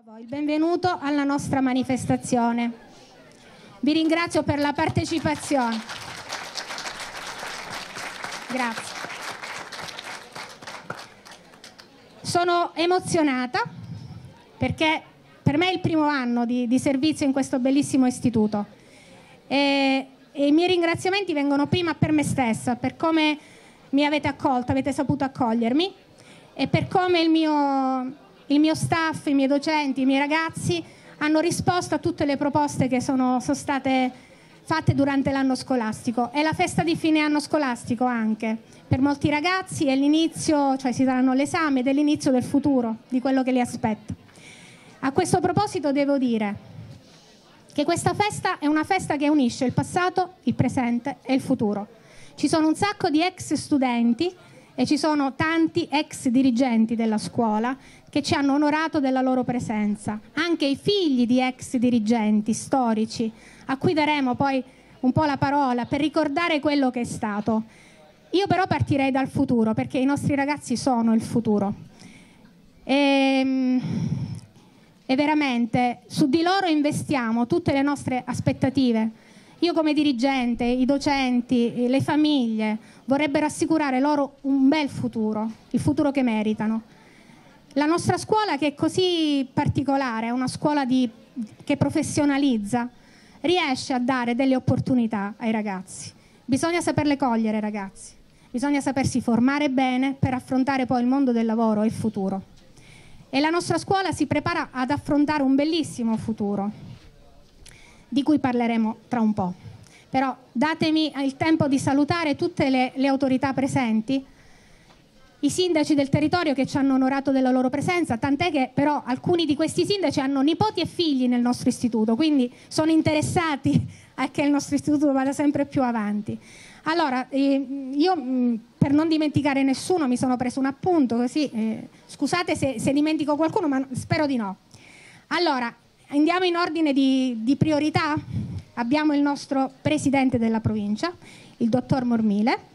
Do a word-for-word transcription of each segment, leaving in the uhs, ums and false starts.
Il benvenuto alla nostra manifestazione. Vi ringrazio per la partecipazione. Grazie. Sono emozionata perché per me è il primo anno di, di servizio in questo bellissimo istituto e, e i miei ringraziamenti vengono prima per me stessa, per come mi avete accolta, avete saputo accogliermi, e per come il mio... il mio staff, i miei docenti, i miei ragazzi hanno risposto a tutte le proposte che sono, sono state fatte durante l'anno scolastico. È la festa di fine anno scolastico anche. Per molti ragazzi è l'inizio, cioè si daranno l'esame ed è l'inizio del futuro, di quello che li aspetta. A questo proposito devo dire che questa festa è una festa che unisce il passato, il presente e il futuro. Ci sono un sacco di ex studenti e ci sono tanti ex dirigenti della scuola che ci hanno onorato della loro presenza, anche i figli di ex dirigenti storici, a cui daremo poi un po' la parola per ricordare quello che è stato. Io però partirei dal futuro, perché i nostri ragazzi sono il futuro. E, e veramente su di loro investiamo tutte le nostre aspettative. Io come dirigente, i docenti, le famiglie vorrebbero assicurare loro un bel futuro, il futuro che meritano. La nostra scuola, che è così particolare, è una scuola di, che professionalizza, riesce a dare delle opportunità ai ragazzi. Bisogna saperle cogliere, ragazzi. Bisogna sapersi formare bene per affrontare poi il mondo del lavoro e il futuro. E la nostra scuola si prepara ad affrontare un bellissimo futuro, di cui parleremo tra un po'. Però datemi il tempo di salutare tutte le, le autorità presenti, i sindaci del territorio che ci hanno onorato della loro presenza, tant'è che però alcuni di questi sindaci hanno nipoti e figli nel nostro istituto, quindi sono interessati a che il nostro istituto vada sempre più avanti. Allora, eh, io mh, per non dimenticare nessuno mi sono preso un appunto, così, eh, scusate se, se dimentico qualcuno, ma spero di no. Allora, andiamo in ordine di, di priorità. Abbiamo il nostro presidente della provincia, il dottor Mormile.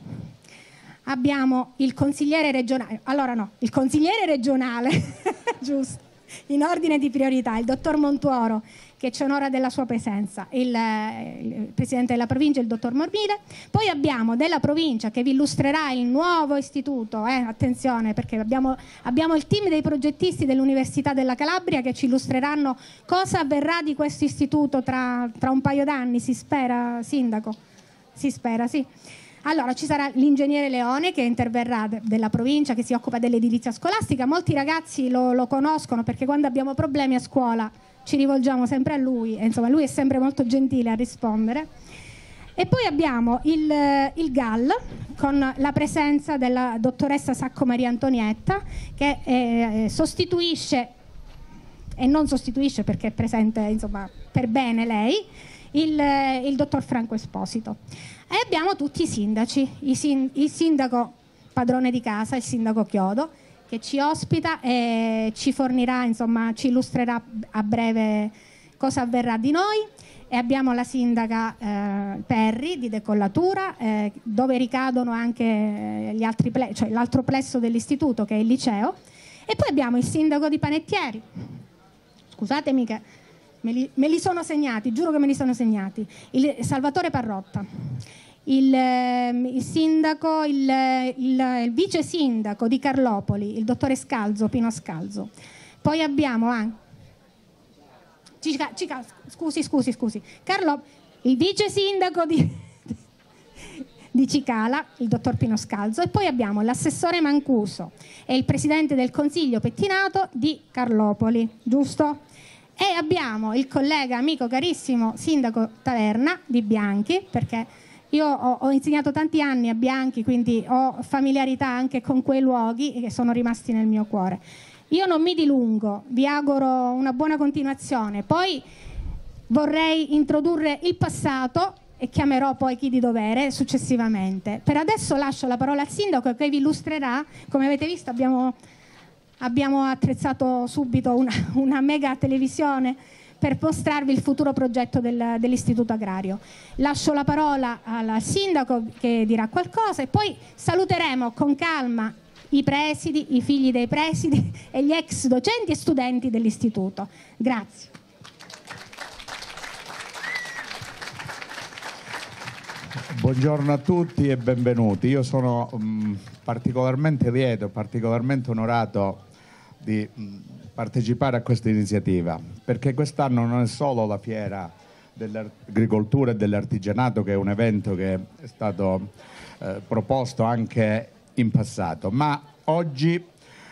Abbiamo il consigliere regionale, allora no, il consigliere regionale, giusto, in ordine di priorità, il dottor Montuoro, che ci onora della sua presenza, il, il presidente della provincia, il dottor Mormile. Poi abbiamo della provincia che vi illustrerà il nuovo istituto, eh, attenzione, perché abbiamo, abbiamo il team dei progettisti dell'Università della Calabria che ci illustreranno cosa avverrà di questo istituto tra, tra un paio d'anni, si spera, sindaco? Si spera, sì. Allora ci sarà l'ingegnere Leone che interverrà de della provincia, che si occupa dell'edilizia scolastica. Molti ragazzi lo, lo conoscono perché quando abbiamo problemi a scuola ci rivolgiamo sempre a lui e insomma lui è sempre molto gentile a rispondere. E poi abbiamo il, il G A L con la presenza della dottoressa Sacco Maria Antonietta che eh, sostituisce e non sostituisce perché è presente insomma per bene lei, il, il dottor Franco Esposito. E abbiamo tutti i sindaci, il, sin il sindaco padrone di casa, il sindaco Chiodo, che ci ospita e ci fornirà, insomma, ci illustrerà a breve cosa avverrà di noi. E abbiamo la sindaca eh, Perri di Decollatura, eh, dove ricadono anche gli altri ple cioè l'altro plesso dell'istituto, che è il liceo. E poi abbiamo il sindaco di Panettieri. Scusatemi che me li, me li sono segnati, giuro che me li sono segnati. Il Salvatore Parrotta. Il, il sindaco, il, il, il vice sindaco di Carlopoli, il dottore Scalzo, Pino Scalzo. Poi abbiamo anche Cica, Cica, scusi, scusi, scusi. Carlo, il vice sindaco di, di Cicala, il dottor Pino Scalzo, e poi abbiamo l'assessore Mancuso e il presidente del consiglio pettinato di Carlopoli, giusto? E abbiamo il collega, amico carissimo, sindaco Taverna di Bianchi, perché io ho, ho insegnato tanti anni a Bianchi, quindi ho familiarità anche con quei luoghi che sono rimasti nel mio cuore. Io non mi dilungo, vi auguro una buona continuazione. Poi vorrei introdurre il passato e chiamerò poi chi di dovere successivamente. Per adesso lascio la parola al sindaco che vi illustrerà. Come avete visto abbiamo, abbiamo attrezzato subito una, una mega televisione per mostrarvi il futuro progetto del, dell'Istituto Agrario. Lascio la parola al sindaco che dirà qualcosa e poi saluteremo con calma i presidi, i figli dei presidi e gli ex docenti e studenti dell'istituto. Grazie. Buongiorno a tutti e benvenuti. Io sono mh, particolarmente lieto, particolarmente onorato di mh, partecipare a questa iniziativa, perché quest'anno non è solo la fiera dell'agricoltura e dell'artigianato, che è un evento che è stato eh, proposto anche in passato, ma oggi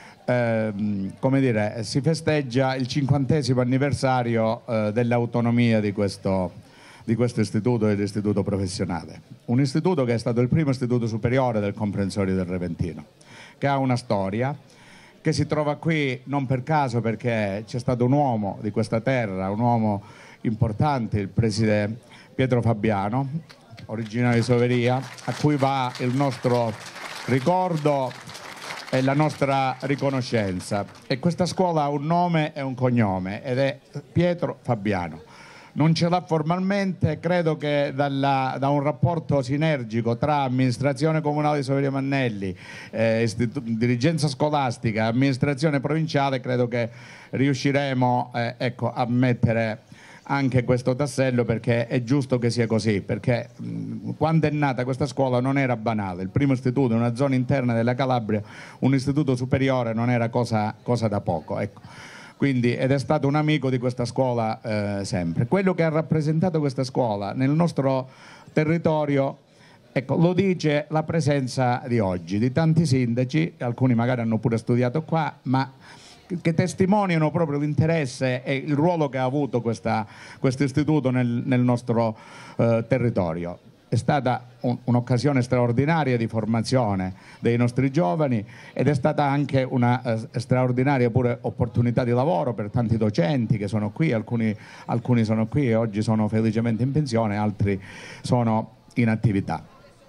ehm, come dire, si festeggia il cinquantesimo anniversario eh, dell'autonomia di questo di questo istituto, dell'istituto professionale. Un istituto che è stato il primo istituto superiore del comprensorio del Reventino, che ha una storia, che si trova qui non per caso, perché c'è stato un uomo di questa terra, un uomo importante, il preside Pietro Fabiano, originario di Soveria, a cui va il nostro ricordo e la nostra riconoscenza. E questa scuola ha un nome e un cognome ed è Pietro Fabiano. Non ce l'ha formalmente, credo che dalla, da un rapporto sinergico tra amministrazione comunale di Soveria Mannelli, eh, dirigenza scolastica, amministrazione provinciale, credo che riusciremo eh, ecco, a mettere anche questo tassello, perché è giusto che sia così, perché mh, quando è nata questa scuola non era banale. Il primo istituto in una zona interna della Calabria, un istituto superiore, non era cosa, cosa da poco, ecco. Quindi, ed è stato un amico di questa scuola eh, sempre. Quello che ha rappresentato questa scuola nel nostro territorio, ecco, lo dice la presenza di oggi, di tanti sindaci, alcuni magari hanno pure studiato qua, ma che testimoniano proprio l'interesse e il ruolo che ha avuto questo istituto nel, nel nostro eh, territorio. È stata un, un'occasione straordinaria di formazione dei nostri giovani ed è stata anche una eh, straordinaria pure opportunità di lavoro per tanti docenti che sono qui, alcuni, alcuni sono qui e oggi sono felicemente in pensione, altri sono in attività.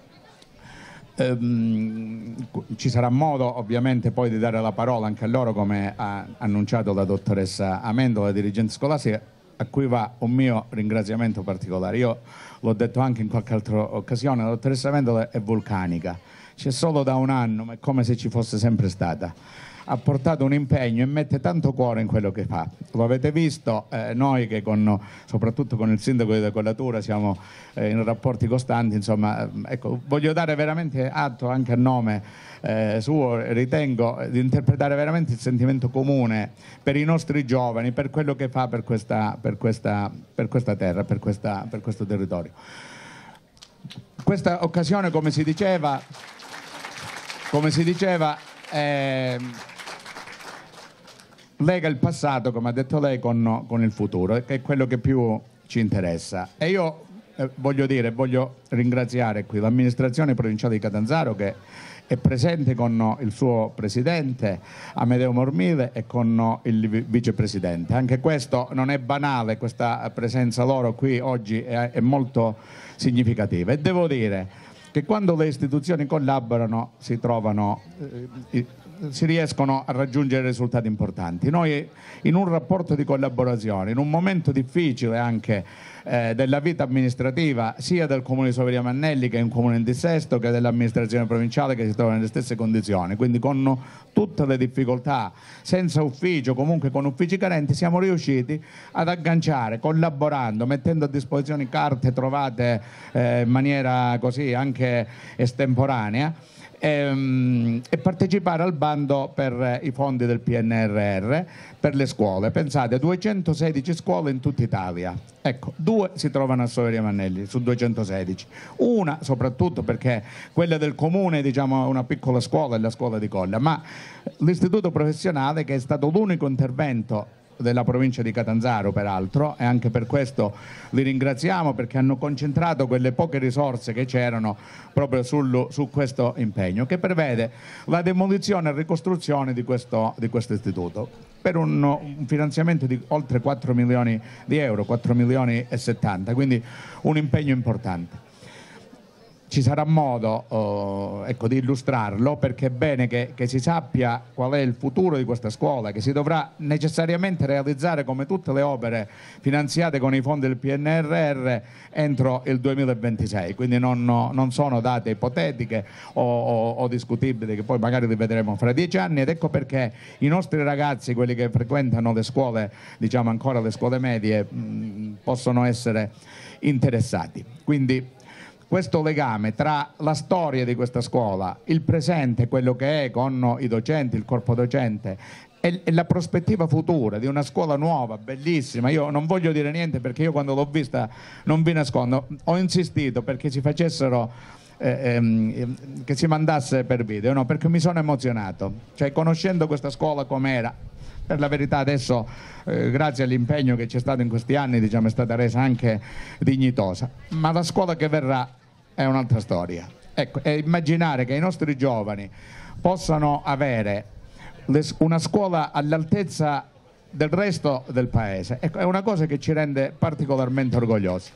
Ehm, ci sarà modo ovviamente poi di dare la parola anche a loro, come ha annunciato la dottoressa Amendola, dirigente scolastica, a cui va un mio ringraziamento particolare. Io l'ho detto anche in qualche altra occasione, la dottoressa Amendola è vulcanica, c'è solo da un anno, ma è come se ci fosse sempre stata. Ha portato un impegno e mette tanto cuore in quello che fa. Lo avete visto, eh, noi che con, soprattutto con il sindaco di Decollatura siamo eh, in rapporti costanti, insomma, ecco, voglio dare veramente atto anche a nome eh, suo, ritengo di interpretare veramente il sentimento comune per i nostri giovani, per quello che fa per questa, per questa, per questa terra, per, questa, per questo territorio. Questa occasione, come si diceva, come si diceva eh, lega il passato, come ha detto lei, con, con il futuro, che è quello che più ci interessa. E io eh, voglio dire, voglio ringraziare qui l'amministrazione provinciale di Catanzaro, che è presente con il suo presidente Amedeo Mormile e con il vicepresidente. Anche questo non è banale, questa presenza loro qui oggi è, è molto significativa. E devo dire che quando le istituzioni collaborano si trovano eh, si riescono a raggiungere risultati importanti. Noi in un rapporto di collaborazione, in un momento difficile anche eh, della vita amministrativa, sia del Comune di Soveria Mannelli, che è un comune in dissesto, che dell'amministrazione provinciale, che si trova nelle stesse condizioni, quindi con tutte le difficoltà, senza ufficio, comunque con uffici carenti, siamo riusciti ad agganciare, collaborando, mettendo a disposizione carte trovate eh, in maniera così anche estemporanea, e partecipare al bando per i fondi del P N R R per le scuole. Pensate, duecentosedici scuole in tutta Italia, ecco, due si trovano a Soveria Mannelli su duecentosedici, una soprattutto perché quella del comune, diciamo, è una piccola scuola, è la scuola di Colla, ma l'istituto professionale, che è stato l'unico intervento della provincia di Catanzaro peraltro, e anche per questo li ringraziamo, perché hanno concentrato quelle poche risorse che c'erano proprio sul, su questo impegno, che prevede la demolizione e ricostruzione di questo, di questo istituto per un, un finanziamento di oltre quattro milioni di euro, quattro milioni e settanta, quindi un impegno importante. ci sarà modo eh, ecco, di illustrarlo, perché è bene che, che si sappia qual è il futuro di questa scuola, che si dovrà necessariamente realizzare come tutte le opere finanziate con i fondi del P N R R entro il duemilaventisei, quindi non, non sono date ipotetiche o, o, o discutibili, che poi magari li vedremo fra dieci anni, ed ecco perché i nostri ragazzi, quelli che frequentano le scuole, diciamo ancora le scuole medie, mh, possono essere interessati. Quindi questo legame tra la storia di questa scuola, il presente, quello che è con i docenti, il corpo docente, e la prospettiva futura di una scuola nuova, bellissima. Io non voglio dire niente, perché io quando l'ho vista, non vi nascondo, ho insistito perché si facessero, eh, ehm, che si mandasse per video, no? Perché mi sono emozionato, cioè conoscendo questa scuola com'era. Per la verità adesso, eh, grazie all'impegno che c'è stato in questi anni, diciamo, è stata resa anche dignitosa, ma la scuola che verrà è un'altra storia. Ecco, e immaginare che i nostri giovani possano avere le, una scuola all'altezza del resto del paese, ecco, è una cosa che ci rende particolarmente orgogliosi.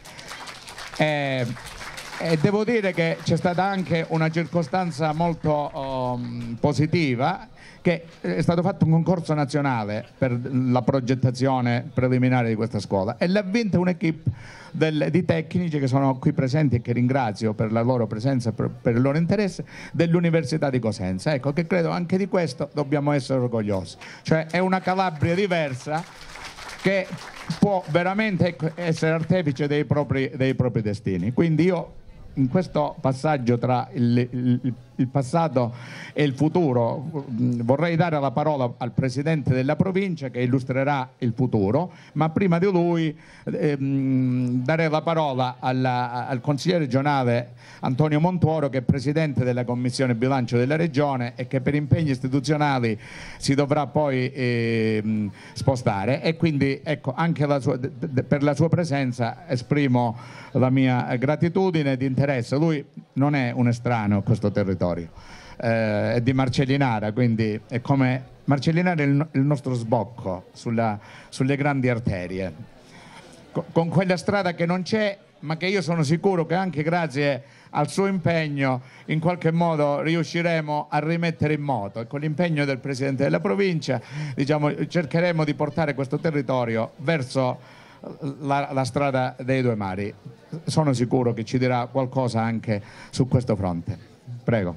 E, e devo dire che c'è stata anche una circostanza molto um, positiva, che è stato fatto un concorso nazionale per la progettazione preliminare di questa scuola e l'ha vinta un'equipe del, di tecnici che sono qui presenti e che ringrazio per la loro presenza e per, per il loro interesse, dell'Università di Cosenza. Ecco, che credo anche di questo dobbiamo essere orgogliosi, cioè è una Calabria diversa che può veramente, ecco, essere artefice dei propri, dei propri destini. Quindi io, in questo passaggio tra il, il, il passato e il futuro, vorrei dare la parola al Presidente della provincia che illustrerà il futuro, ma prima di lui ehm, darei la parola alla, al consigliere regionale Antonio Montuoro, che è Presidente della Commissione Bilancio della Regione e che per impegni istituzionali si dovrà poi ehm, spostare, e quindi ecco, anche la sua, per la sua presenza esprimo la mia gratitudine di interesse. Lui non è un estraneo a questo territorio, eh, è di Marcellinara, quindi è come Marcellinara è il, il nostro sbocco sulla, sulle grandi arterie, Co, con quella strada che non c'è, ma che io sono sicuro che anche grazie al suo impegno in qualche modo riusciremo a rimettere in moto, e con l'impegno del Presidente della provincia, diciamo, cercheremo di portare questo territorio verso La, la strada dei due mari. Sono sicuro che ci dirà qualcosa anche su questo fronte. Prego.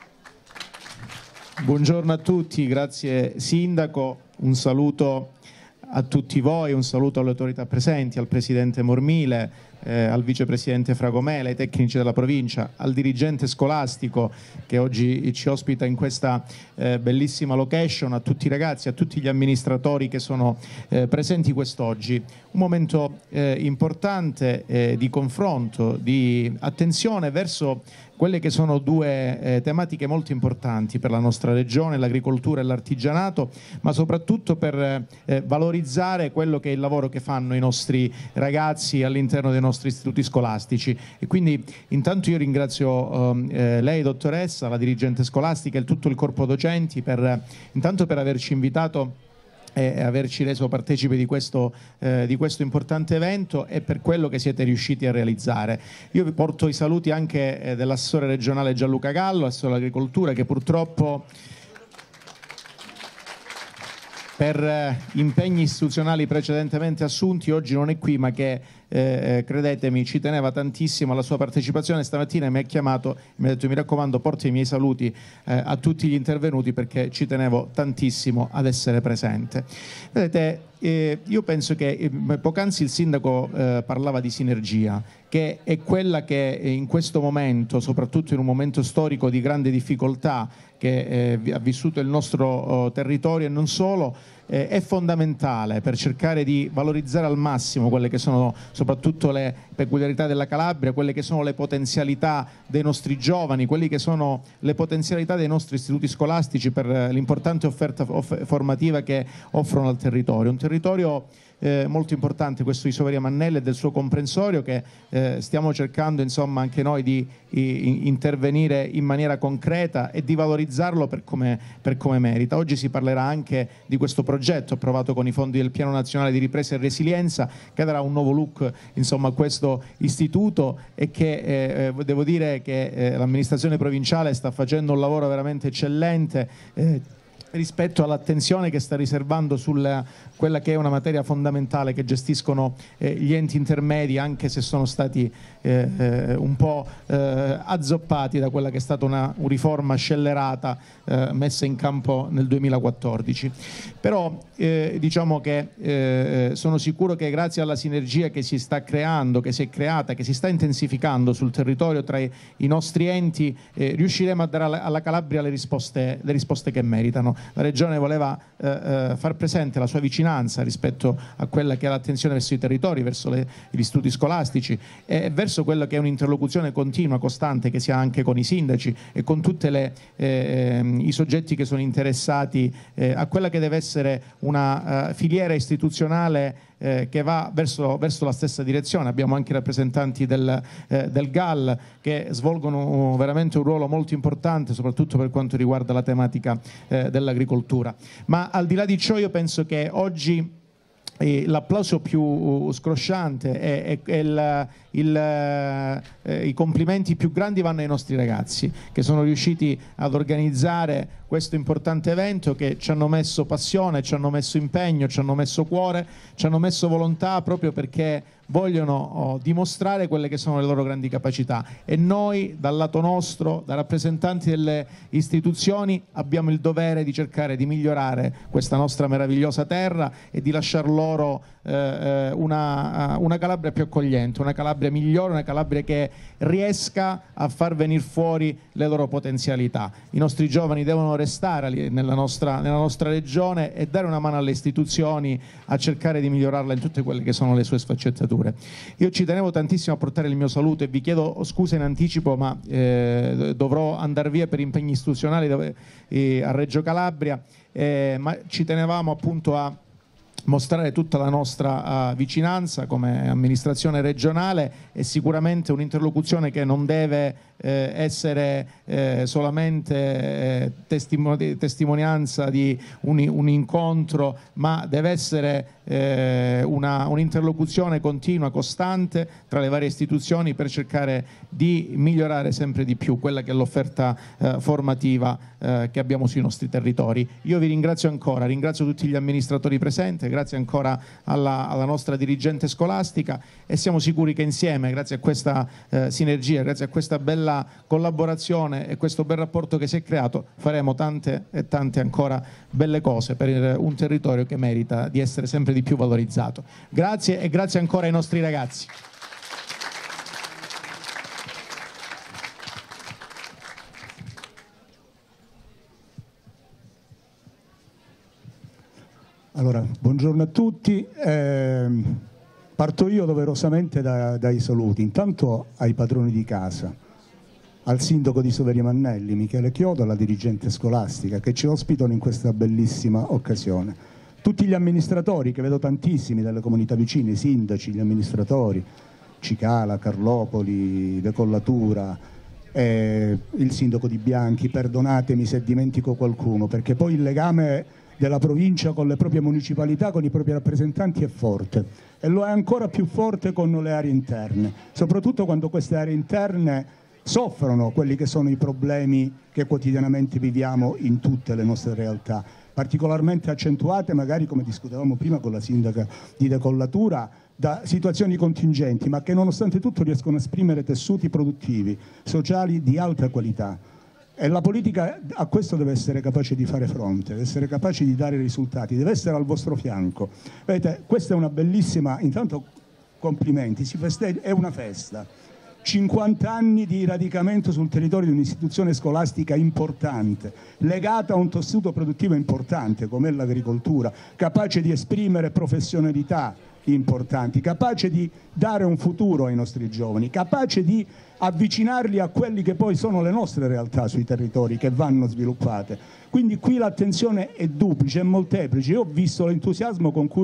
Buongiorno a tutti, grazie Sindaco, un saluto a tutti voi, un saluto alle autorità presenti, al Presidente Mormile, eh, al Vicepresidente Fragomela, ai tecnici della provincia, al dirigente scolastico che oggi ci ospita in questa eh, bellissima location, a tutti i ragazzi, a tutti gli amministratori che sono eh, presenti quest'oggi. Un momento eh, importante eh, di confronto, di attenzione verso quelle che sono due eh, tematiche molto importanti per la nostra regione, l'agricoltura e l'artigianato, ma soprattutto per eh, valorizzare quello che è il lavoro che fanno i nostri ragazzi all'interno dei nostri istituti scolastici. E quindi intanto io ringrazio eh, lei, dottoressa, la dirigente scolastica e tutto il corpo docenti per, intanto per averci invitato e averci reso partecipe di questo, eh, di questo importante evento e per quello che siete riusciti a realizzare. Io vi porto i saluti anche eh, dell'assessore regionale Gianluca Gallo, assessore all'agricoltura, che purtroppo per eh, impegni istituzionali precedentemente assunti oggi non è qui, ma che eh, credetemi ci teneva tantissimo alla sua partecipazione. Stamattina mi ha chiamato e mi ha detto: mi raccomando, porti i miei saluti eh, a tutti gli intervenuti, perché ci tenevo tantissimo ad essere presente. Vedete, eh, io penso che eh, poc'anzi il sindaco eh, parlava di sinergia, che è quella che in questo momento, soprattutto in un momento storico di grande difficoltà che eh, ha vissuto il nostro oh, territorio e non solo, eh, è fondamentale per cercare di valorizzare al massimo quelle che sono soprattutto le peculiarità della Calabria, quelle che sono le potenzialità dei nostri giovani, quelle che sono le potenzialità dei nostri istituti scolastici per l'importante offerta off- formativa che offrono al territorio. Un territorio eh, molto importante questo di Soveria Mannelli e del suo comprensorio, che eh, stiamo cercando insomma anche noi di i, intervenire in maniera concreta e di valorizzarlo per come, per come merita. Oggi si parlerà anche di questo progetto approvato con i fondi del Piano Nazionale di Ripresa e Resilienza, che darà un nuovo look insomma a questo istituto, e che eh, devo dire che eh, l'amministrazione provinciale sta facendo un lavoro veramente eccellente eh, rispetto all'attenzione che sta riservando sulla quella che è una materia fondamentale che gestiscono eh, gli enti intermedi, anche se sono stati eh, eh, un po' eh, azzoppati da quella che è stata una, una riforma scellerata eh, messa in campo nel duemilaquattordici. Però eh, diciamo che eh, sono sicuro che grazie alla sinergia che si sta creando, che si è creata, che si sta intensificando sul territorio tra i, i nostri enti, eh, riusciremo a dare alla, alla Calabria le risposte, le risposte che meritano. La Regione voleva eh, eh, far presente la sua vicinanza rispetto a quella che è l'attenzione verso i territori, verso le, gli istituti scolastici e verso quella che è un'interlocuzione continua, costante, che si ha anche con i sindaci e con tutti eh, i soggetti che sono interessati eh, a quella che deve essere una uh, filiera istituzionale Eh, che va verso, verso la stessa direzione. Abbiamo anche rappresentanti del, eh, del G A L che svolgono veramente un ruolo molto importante, soprattutto per quanto riguarda la tematica eh, dell'agricoltura. Ma al di là di ciò io penso che oggi eh, l'applauso più scrosciante e il, il, eh, i complimenti più grandi vanno ai nostri ragazzi, che sono riusciti ad organizzare questo importante evento, che ci hanno messo passione, ci hanno messo impegno, ci hanno messo cuore, ci hanno messo volontà, proprio perché vogliono oh, dimostrare quelle che sono le loro grandi capacità, e noi dal lato nostro, da rappresentanti delle istituzioni, abbiamo il dovere di cercare di migliorare questa nostra meravigliosa terra e di lasciar loro eh, una, una Calabria più accogliente, una Calabria migliore, una Calabria che riesca a far venire fuori le loro potenzialità. I nostri giovani devono restare nella nostra, nella nostra regione e dare una mano alle istituzioni a cercare di migliorarla in tutte quelle che sono le sue sfaccettature. Io ci tenevo tantissimo a portare il mio saluto e vi chiedo scusa in anticipo, ma eh, dovrò andare via per impegni istituzionali dove, eh, a Reggio Calabria, eh, ma ci tenevamo appunto a mostrare tutta la nostra uh, vicinanza come amministrazione regionale, e sicuramente un'interlocuzione che non deve eh, essere eh, solamente eh, testimo- testimonianza di un, un incontro, ma deve essere eh, una, un'interlocuzione continua, costante tra le varie istituzioni, per cercare di migliorare sempre di più quella che è l'offerta eh, formativa eh, che abbiamo sui nostri territori. Io vi ringrazio ancora, ringrazio tutti gli amministratori presenti, grazie ancora alla, alla nostra dirigente scolastica, e siamo sicuri che insieme, grazie a questa eh, sinergia, grazie a questa bella collaborazione e questo bel rapporto che si è creato, faremo tante e tante ancora belle cose per un territorio che merita di essere sempre di più valorizzato. Grazie, e grazie ancora ai nostri ragazzi. Allora, buongiorno a tutti. Eh, parto io doverosamente da, dai saluti. Intanto ai padroni di casa, al sindaco di Soveria Mannelli, Michele Chiodo, alla dirigente scolastica che ci ospitano in questa bellissima occasione. Tutti gli amministratori, che vedo tantissimi delle comunità vicine, i sindaci, gli amministratori, Cicala, Carlopoli, Decollatura, eh, il sindaco di Bianchi, perdonatemi se dimentico qualcuno, perché poi il legame della provincia con le proprie municipalità, con i propri rappresentanti è forte, e lo è ancora più forte con le aree interne, soprattutto quando queste aree interne soffrono quelli che sono i problemi che quotidianamente viviamo in tutte le nostre realtà, particolarmente accentuate magari, come discutevamo prima con la sindaca di Decollatura, da situazioni contingenti, ma che nonostante tutto riescono a esprimere tessuti produttivi, sociali di alta qualità. E la politica a questo deve essere capace di fare fronte, deve essere capace di dare risultati, deve essere al vostro fianco. Vedete, questa è una bellissima, intanto complimenti, si festeggia, è una festa. cinquanta anni di radicamento sul territorio di un'istituzione scolastica importante, legata a un tessuto produttivo importante come l'agricoltura, capace di esprimere professionalità importanti, capace di dare un futuro ai nostri giovani, capace di avvicinarli a quelli che poi sono le nostre realtà sui territori che vanno sviluppate. Quindi qui l'attenzione è duplice, è molteplice. Io ho visto l'entusiasmo con cui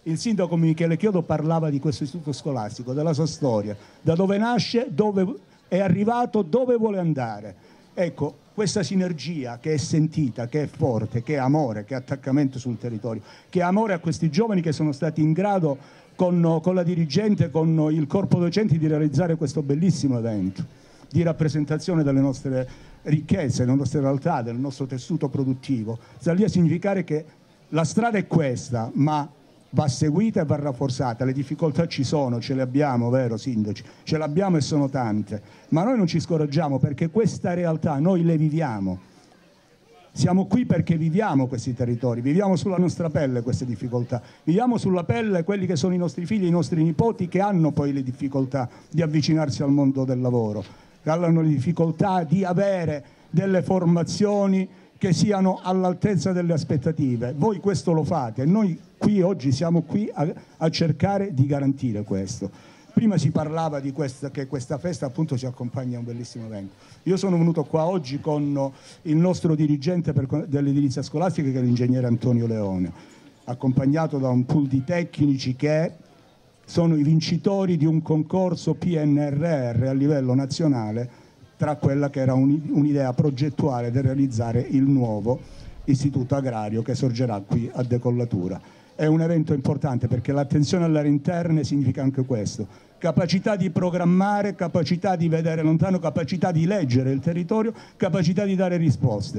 Il sindaco Michele Chiodo parlava di questo istituto scolastico, della sua storia, da dove nasce, dove è arrivato, dove vuole andare. Ecco, questa sinergia che è sentita, che è forte, che è amore, che è attaccamento sul territorio, che è amore a questi giovani che sono stati in grado con, con la dirigente, con il corpo docenti di realizzare questo bellissimo evento di rappresentazione delle nostre ricchezze, delle nostre realtà, del nostro tessuto produttivo. Sta lì a significare che la strada è questa, ma va seguita e va rafforzata. Le difficoltà ci sono, ce le abbiamo, vero sindaci? Ce le abbiamo e sono tante, ma noi non ci scoraggiamo perché questa realtà noi le viviamo. Siamo qui perché viviamo questi territori, viviamo sulla nostra pelle queste difficoltà, viviamo sulla pelle quelli che sono i nostri figli, i nostri nipoti che hanno poi le difficoltà di avvicinarsi al mondo del lavoro, che hanno le difficoltà di avere delle formazioni che siano all'altezza delle aspettative. Voi questo lo fate e noi qui oggi siamo qui a, a cercare di garantire questo. Prima si parlava di questa, che questa festa appunto si accompagna a un bellissimo evento. Io sono venuto qua oggi con il nostro dirigente per, dell'edilizia scolastica, che è l'ingegnere Antonio Leone, accompagnato da un pool di tecnici che sono i vincitori di un concorso P N R R a livello nazionale, tra quella che era un'idea progettuale di realizzare il nuovo istituto agrario che sorgerà qui a Decollatura. È un evento importante perché l'attenzione alle aree interne significa anche questo: capacità di programmare, capacità di vedere lontano, capacità di leggere il territorio, capacità di dare risposte.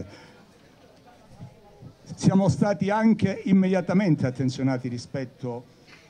Siamo stati anche immediatamente attenzionati rispetto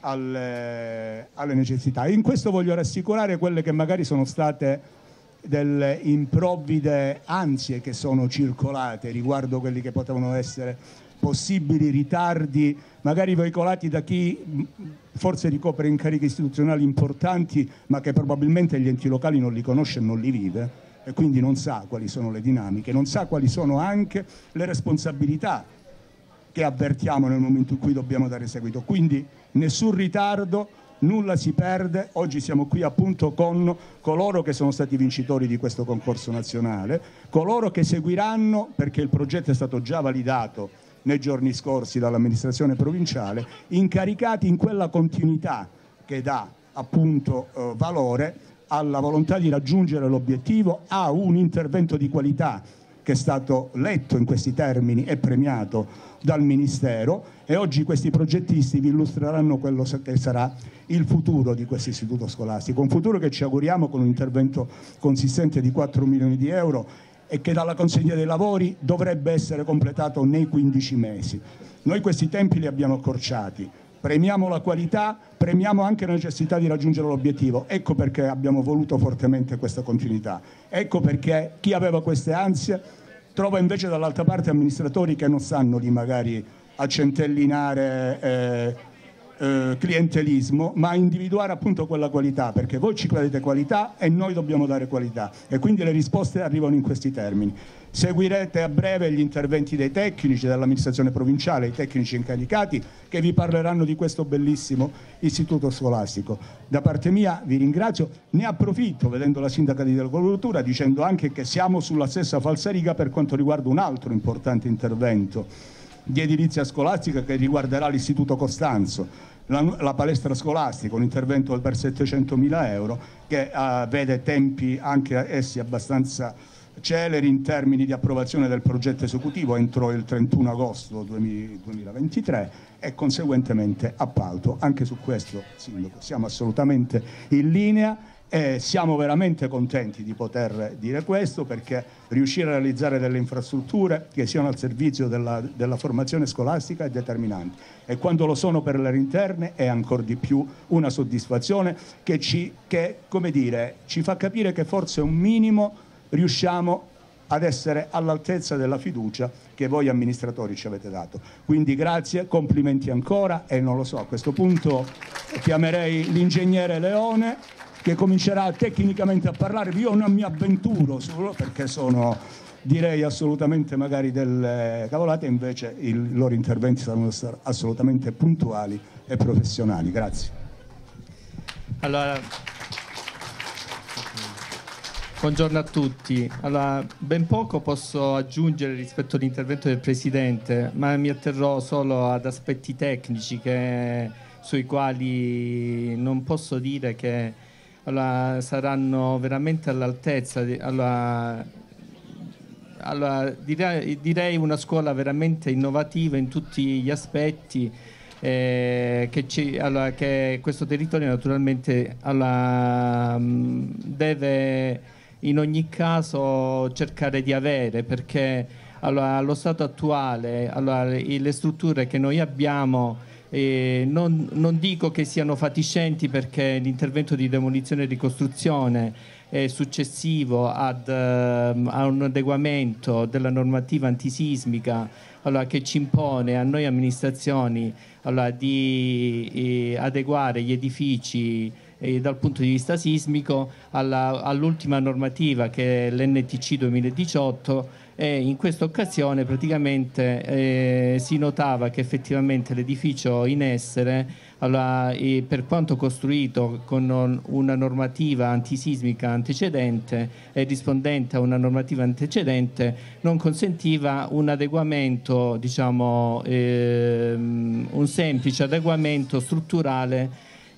alle, alle necessità. In questo voglio rassicurare quelle che magari sono state delle improvvide ansie che sono circolate riguardo quelli che potevano essere possibili ritardi, magari veicolati da chi forse ricopre incarichi istituzionali importanti ma che probabilmente gli enti locali non li conosce e non li vive e quindi non sa quali sono le dinamiche, non sa quali sono anche le responsabilità che avvertiamo nel momento in cui dobbiamo dare seguito. Quindi nessun ritardo, nulla si perde. Oggi siamo qui appunto con coloro che sono stati vincitori di questo concorso nazionale, coloro che seguiranno, perché il progetto è stato già validato nei giorni scorsi dall'amministrazione provinciale, incaricati in quella continuità che dà appunto eh, valore alla volontà di raggiungere l'obiettivo, a un intervento di qualità che è stato letto in questi termini e premiato dal Ministero, e oggi questi progettisti vi illustreranno quello che sarà il futuro di questo istituto scolastico, un futuro che ci auguriamo con un intervento consistente di quattro milioni di euro e che dalla consegna dei lavori dovrebbe essere completato nei quindici mesi. Noi questi tempi li abbiamo accorciati, premiamo la qualità, premiamo anche la necessità di raggiungere l'obiettivo. Ecco perché abbiamo voluto fortemente questa continuità, ecco perché chi aveva queste ansie trova invece dall'altra parte amministratori che non stanno lì magari a centellinare eh, eh, clientelismo, ma a individuare appunto quella qualità, perché voi ci credete qualità e noi dobbiamo dare qualità, e quindi le risposte arrivano in questi termini. Seguirete a breve gli interventi dei tecnici dell'amministrazione provinciale, i tecnici incaricati, che vi parleranno di questo bellissimo istituto scolastico. Da parte mia vi ringrazio, ne approfitto vedendo la sindaca di Decollatura dicendo anche che siamo sulla stessa falsariga per quanto riguarda un altro importante intervento di edilizia scolastica che riguarderà l'Istituto Costanzo, la, la palestra scolastica, un intervento per settecentomila euro che uh, vede tempi anche essi abbastanza celeri in termini di approvazione del progetto esecutivo entro il trentuno agosto duemilaventitré e conseguentemente appalto. Anche su questo, Sindaco, siamo assolutamente in linea e siamo veramente contenti di poter dire questo, perché riuscire a realizzare delle infrastrutture che siano al servizio della, della formazione scolastica è determinante, e quando lo sono per le aree interne è ancora di più una soddisfazione che ci, che, come dire, ci fa capire che forse un minimo riusciamo ad essere all'altezza della fiducia che voi amministratori ci avete dato. Quindi grazie, complimenti ancora, e non lo so, a questo punto chiamerei l'ingegnere Leone che comincerà tecnicamente a parlare. Io non mi avventuro solo perché sono, direi, assolutamente magari delle cavolate, invece i loro interventi saranno assolutamente puntuali e professionali. Grazie. Allora, buongiorno a tutti. Allora, ben poco posso aggiungere rispetto all'intervento del Presidente, ma mi atterrò solo ad aspetti tecnici che sui quali non posso dire che allora, saranno veramente all'altezza. Allora, allora, direi, direi una scuola veramente innovativa in tutti gli aspetti, eh, che, ci, allora, che questo territorio naturalmente allora, deve in ogni caso cercare di avere, perché allora, allo stato attuale allora, le strutture che noi abbiamo Eh, non, non dico che siano fatiscenti, perché l'intervento di demolizione e ricostruzione è successivo ad, uh, a un adeguamento della normativa antisismica allora, che ci impone a noi amministrazioni allora, di eh, adeguare gli edifici eh, dal punto di vista sismico alla, all'ultima normativa, che è l'N T C duemiladiciotto. E in questa occasione praticamente eh, si notava che effettivamente l'edificio in essere, allora, eh, per quanto costruito con una normativa antisismica antecedente e rispondente a una normativa antecedente, non consentiva un adeguamento, diciamo, eh, un semplice adeguamento strutturale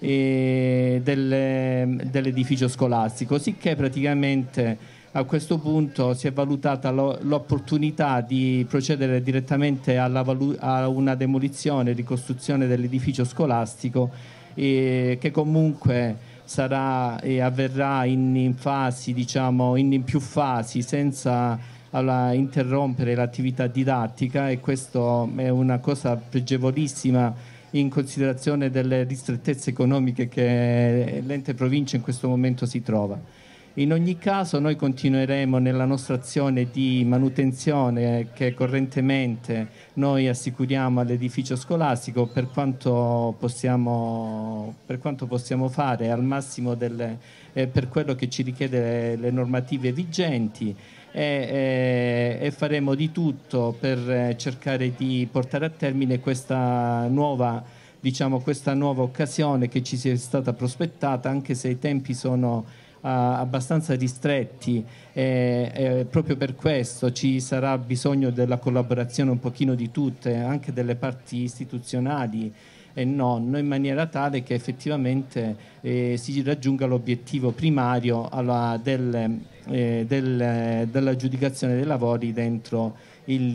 eh, del, dell'edificio scolastico, sicché praticamente a questo punto si è valutata l'opportunità di procedere direttamente alla a una demolizione e ricostruzione dell'edificio scolastico, eh, che comunque sarà e avverrà in, in fasi, diciamo, in, in più fasi, senza allora, interrompere l'attività didattica, e questo è una cosa pregevolissima in considerazione delle ristrettezze economiche che l'ente provincia in questo momento si trova. In ogni caso noi continueremo nella nostra azione di manutenzione che correntemente noi assicuriamo all'edificio scolastico per quanto possiamo, per quanto possiamo fare al massimo delle, eh, per quello che ci richiede le, le normative vigenti, e, e, e faremo di tutto per cercare di portare a termine questa nuova, diciamo, questa nuova occasione che ci sia stata prospettata, anche se i tempi sono Uh, abbastanza ristretti, e, e proprio per questo ci sarà bisogno della collaborazione un pochino di tutte, anche delle parti istituzionali e non, in maniera tale che effettivamente eh, si raggiunga l'obiettivo primario alla, del, eh, del, dell'aggiudicazione dei lavori dentro il,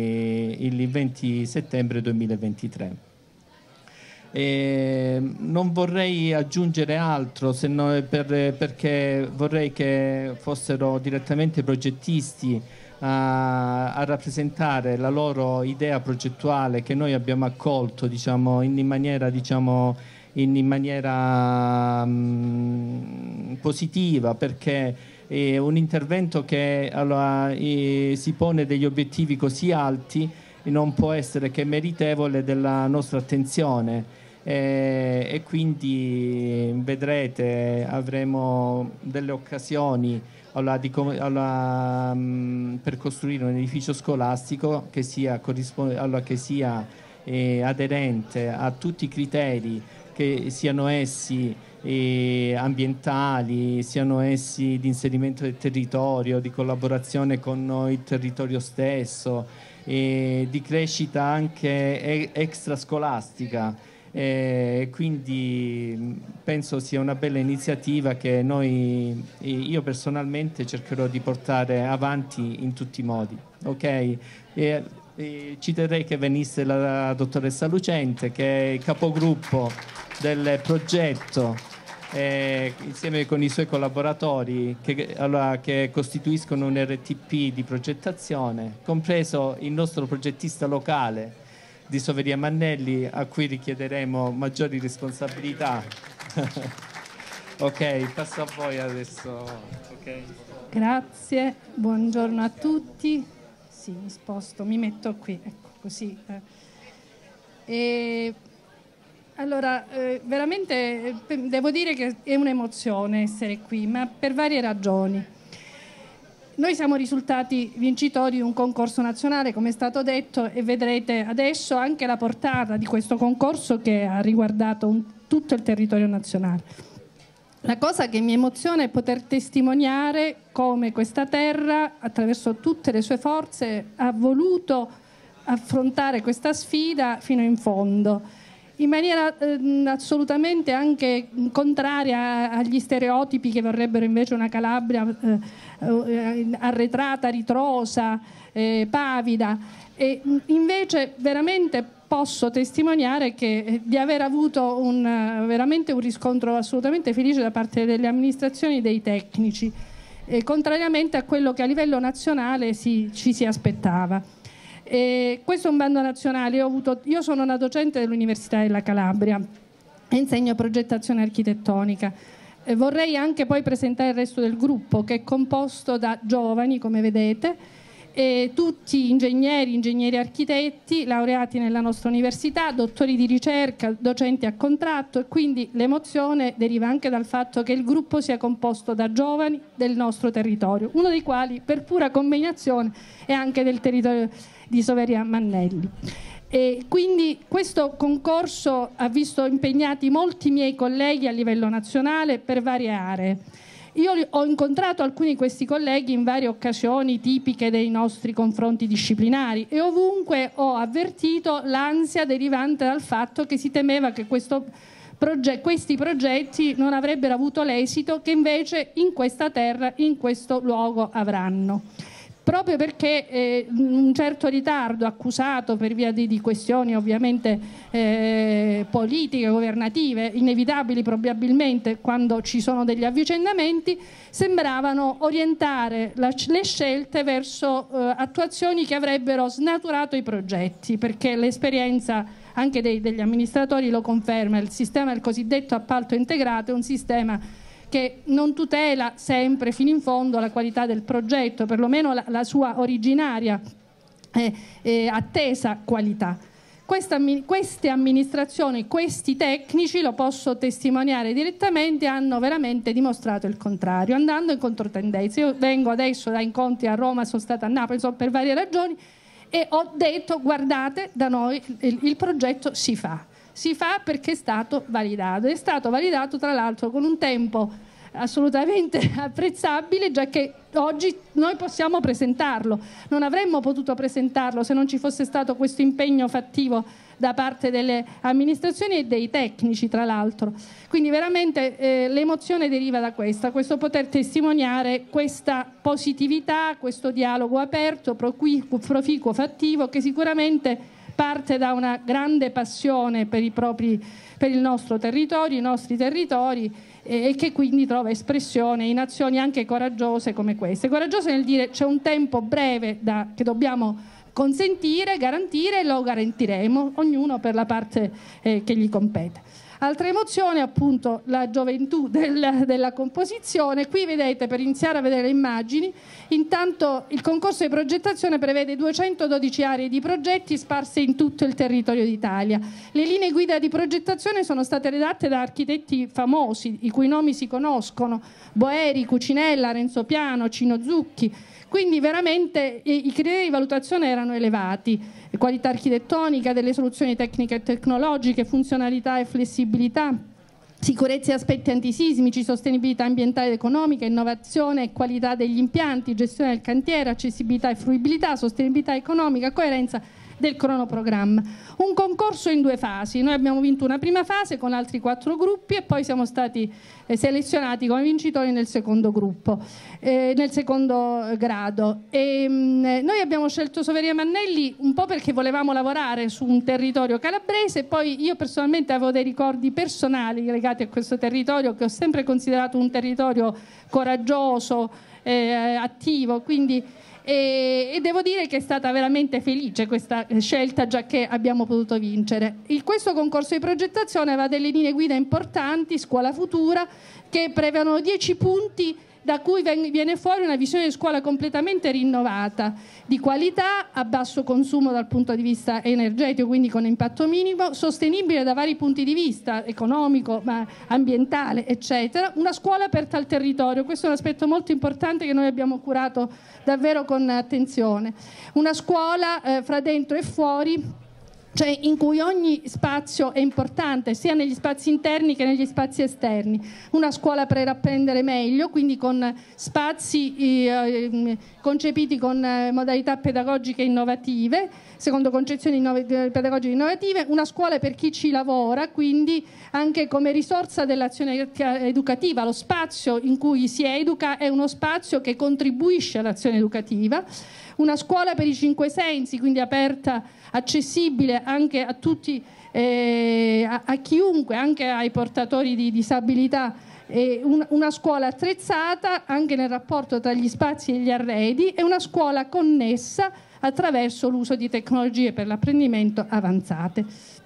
il venti settembre duemilaventitré. E non vorrei aggiungere altro, se no per, perché vorrei che fossero direttamente i progettisti a, a rappresentare la loro idea progettuale, che noi abbiamo accolto, diciamo, in maniera, diciamo, in maniera mh, positiva, perché è un intervento che allora, eh, si pone degli obiettivi così alti e non può essere che meritevole della nostra attenzione. E, e quindi vedrete, avremo delle occasioni allora, di, allora, mh, per costruire un edificio scolastico che sia, allora, che sia eh, aderente a tutti i criteri, che siano essi eh, ambientali, siano essi di inserimento del territorio, di collaborazione con il territorio stesso, eh, di crescita anche extrascolastica. E quindi penso sia una bella iniziativa che noi, io personalmente cercherò di portare avanti in tutti i modi, ok? E, e ci terrei che venisse la dottoressa Lucente, che è il capogruppo del progetto, eh, insieme con i suoi collaboratori che, allora, che costituiscono un R T P di progettazione, compreso il nostro progettista locale di Soveria Mannelli, a cui richiederemo maggiori responsabilità. Ok, passo a voi adesso. Okay. Grazie, buongiorno a tutti. Sì, mi sposto, mi metto qui, ecco, così. E, allora, eh, veramente eh, devo dire che è un'emozione essere qui, ma per varie ragioni. Noi siamo risultati vincitori di un concorso nazionale, come è stato detto, e vedrete adesso anche la portata di questo concorso che ha riguardato un, tutto il territorio nazionale. La cosa che mi emoziona è poter testimoniare come questa terra, attraverso tutte le sue forze, ha voluto affrontare questa sfida fino in fondo. in maniera eh, assolutamente anche contraria agli stereotipi che vorrebbero invece una Calabria eh, eh, arretrata, ritrosa, eh, pavida. E invece veramente posso testimoniare che di aver avuto un, veramente un riscontro assolutamente felice da parte delle amministrazioni e dei tecnici, eh, contrariamente a quello che a livello nazionale si, ci si aspettava. E questo è un bando nazionale. Io, ho avuto, io sono una docente dell'Università della Calabria e insegno progettazione architettonica. E vorrei anche poi presentare il resto del gruppo, che è composto da giovani, come vedete, e tutti ingegneri, ingegneri architetti, laureati nella nostra università, dottori di ricerca, docenti a contratto, e quindi l'emozione deriva anche dal fatto che il gruppo sia composto da giovani del nostro territorio, uno dei quali per pura combinazione è anche del territorio di Soveria Mannelli. E quindi questo concorso ha visto impegnati molti miei colleghi a livello nazionale per varie aree. Io ho incontrato alcuni di questi colleghi in varie occasioni tipiche dei nostri confronti disciplinari e ovunque ho avvertito l'ansia derivante dal fatto che si temeva che questo proge- questi progetti non avrebbero avuto l'esito che invece in questa terra, in questo luogo avranno. Proprio perché eh, un certo ritardo accusato per via di, di questioni ovviamente eh, politiche, governative, inevitabili probabilmente quando ci sono degli avvicendamenti, sembravano orientare la, le scelte verso eh, attuazioni che avrebbero snaturato i progetti, perché l'esperienza anche dei, degli amministratori lo conferma. Il sistema del cosiddetto appalto integrato è un sistema che non tutela sempre fino in fondo la qualità del progetto, perlomeno la, la sua originaria eh, eh, attesa qualità. Questa, queste amministrazioni, questi tecnici, lo posso testimoniare direttamente, hanno veramente dimostrato il contrario, andando in controtendenza. Io vengo adesso da incontri a Roma, sono stata a Napoli, insomma, per varie ragioni, e ho detto: guardate, da noi il, il progetto si fa. Si fa perché è stato validato. È stato validato tra l'altro con un tempo assolutamente apprezzabile, già che oggi noi possiamo presentarlo. Non avremmo potuto presentarlo se non ci fosse stato questo impegno fattivo da parte delle amministrazioni e dei tecnici, tra l'altro. Quindi veramente eh, l'emozione deriva da questa, questo poter testimoniare questa positività, questo dialogo aperto, proficuo, proficuo, fattivo, che sicuramente parte da una grande passione per, i propri, per il nostro territorio, i nostri territori, e che quindi trova espressione in azioni anche coraggiose come queste. Coraggiose nel dire: c'è un tempo breve da, che dobbiamo consentire, garantire, e lo garantiremo, ognuno per la parte eh, che gli compete. Altra emozione, appunto, la gioventù della, della composizione. Qui vedete, per iniziare a vedere le immagini, intanto il concorso di progettazione prevede duecentododici aree di progetti sparse in tutto il territorio d'Italia. Le linee guida di progettazione sono state redatte da architetti famosi, i cui nomi si conoscono: Boeri, Cucinella, Renzo Piano, Cino Zucchi. Quindi veramente i criteri di valutazione erano elevati: qualità architettonica delle soluzioni tecniche e tecnologiche, funzionalità e flessibilità, sicurezza e aspetti antisismici, sostenibilità ambientale ed economica, innovazione e qualità degli impianti, gestione del cantiere, accessibilità e fruibilità, sostenibilità economica, coerenza del cronoprogramma. Un concorso in due fasi. Noi abbiamo vinto una prima fase con altri quattro gruppi e poi siamo stati eh, selezionati come vincitori nel secondo gruppo, eh, nel secondo grado. E, mh, noi abbiamo scelto Soveria Mannelli un po' perché volevamo lavorare su un territorio calabrese, e poi io personalmente avevo dei ricordi personali legati a questo territorio, che ho sempre considerato un territorio coraggioso, eh, attivo, quindi E, e devo dire che è stata veramente felice questa scelta, già che abbiamo potuto vincere. Il, questo concorso di progettazione aveva delle linee guida importanti, Scuola Futura, che prevedono dieci punti da cui viene fuori una visione di scuola completamente rinnovata, di qualità, a basso consumo dal punto di vista energetico, quindi con impatto minimo, sostenibile da vari punti di vista, economico, ma ambientale, eccetera. Una scuola aperta al territorio, questo è un aspetto molto importante che noi abbiamo curato davvero con attenzione. Una scuola eh, fra dentro e fuori, cioè in cui ogni spazio è importante, sia negli spazi interni che negli spazi esterni. Una scuola per apprendere meglio, quindi con spazi eh, concepiti con eh, modalità pedagogiche innovative, secondo concezioni innov- pedagogiche innovative. Una scuola per chi ci lavora, quindi anche come risorsa dell'azione educativa. Lo spazio in cui si educa è uno spazio che contribuisce all'azione educativa. Una scuola per i cinque sensi, quindi aperta, accessibile anche a tutti, eh, a, a chiunque, anche ai portatori di disabilità. Eh, un, una scuola attrezzata anche nel rapporto tra gli spazi e gli arredi, e una scuola connessa attraverso l'uso di tecnologie per l'apprendimento avanzate.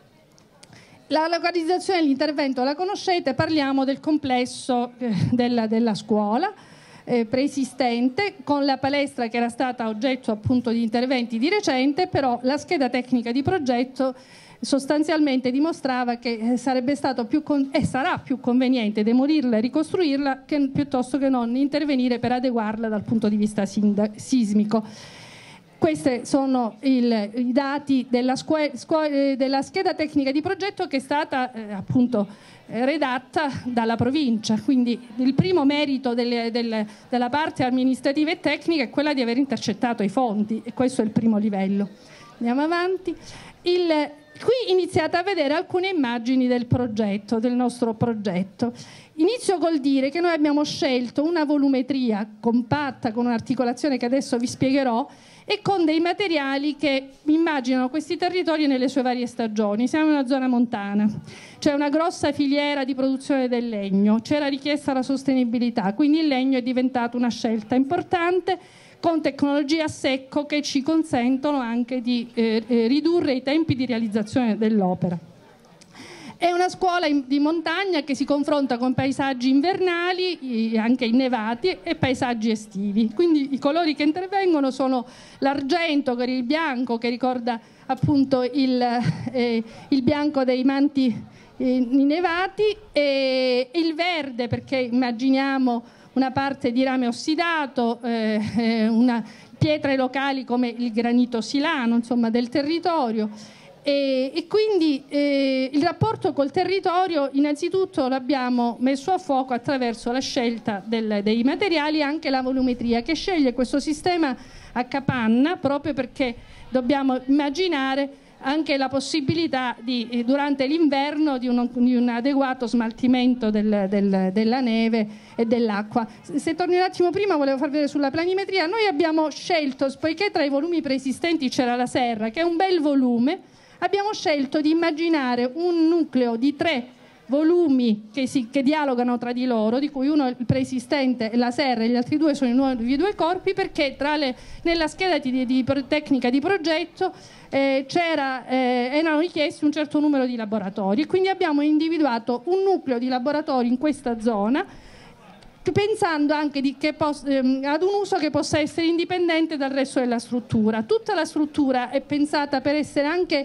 La localizzazione dell'intervento la conoscete, parliamo del complesso eh, della, della scuola eh, preesistente, con la palestra che era stata oggetto appunto di interventi di recente, però la scheda tecnica di progetto sostanzialmente dimostrava che sarebbe stato più con- e sarà più conveniente demolirla e ricostruirla che, piuttosto che non intervenire per adeguarla dal punto di vista sinda- sismico. Questi sono il, i dati della, scu- scu- della scheda tecnica di progetto che è stata eh, appunto eh, redatta dalla provincia. Quindi il primo merito delle, delle, della parte amministrativa e tecnica è quella di aver intercettato i fondi, e questo è il primo livello. Andiamo avanti. Il, qui iniziate a vedere alcune immagini del progetto, del nostro progetto. Inizio col dire che noi abbiamo scelto una volumetria compatta con un'articolazione che adesso vi spiegherò, e con dei materiali che immaginano questi territori nelle sue varie stagioni. Siamo in una zona montana, c'è una grossa filiera di produzione del legno, c'era richiesta la sostenibilità, quindi il legno è diventato una scelta importante, con tecnologie a secco che ci consentono anche di eh, eh, ridurre i tempi di realizzazione dell'opera. È una scuola in, di montagna che si confronta con paesaggi invernali, anche innevati, e paesaggi estivi. Quindi i colori che intervengono sono l'argento, che è il bianco, che ricorda appunto il, eh, il bianco dei manti eh, innevati, e il verde, perché immaginiamo una parte di rame ossidato, eh, una, pietre locali come il granito silano, insomma, del territorio. E, e quindi eh, il rapporto col territorio innanzitutto l'abbiamo messo a fuoco attraverso la scelta del, dei materiali e anche la volumetria, che sceglie questo sistema a capanna proprio perché dobbiamo immaginare anche la possibilità di, eh, durante l'inverno di un, di un adeguato smaltimento del, del, della neve e dell'acqua. Se, se torni un attimo prima, volevo far vedere sulla planimetria. Noi abbiamo scelto, poiché tra i volumi preesistenti c'era la serra, che è un bel volume, abbiamo scelto di immaginare un nucleo di tre volumi che, si, che dialogano tra di loro, di cui uno è il preesistente, la serra, e gli altri due sono i nuovi due corpi, perché tra le, nella scheda di, di tecnica di progetto eh, c'era, eh, erano richiesti un certo numero di laboratori, quindi abbiamo individuato un nucleo di laboratori in questa zona, pensando anche di che pos- ehm, ad un uso che possa essere indipendente dal resto della struttura. Tutta la struttura è pensata per essere anche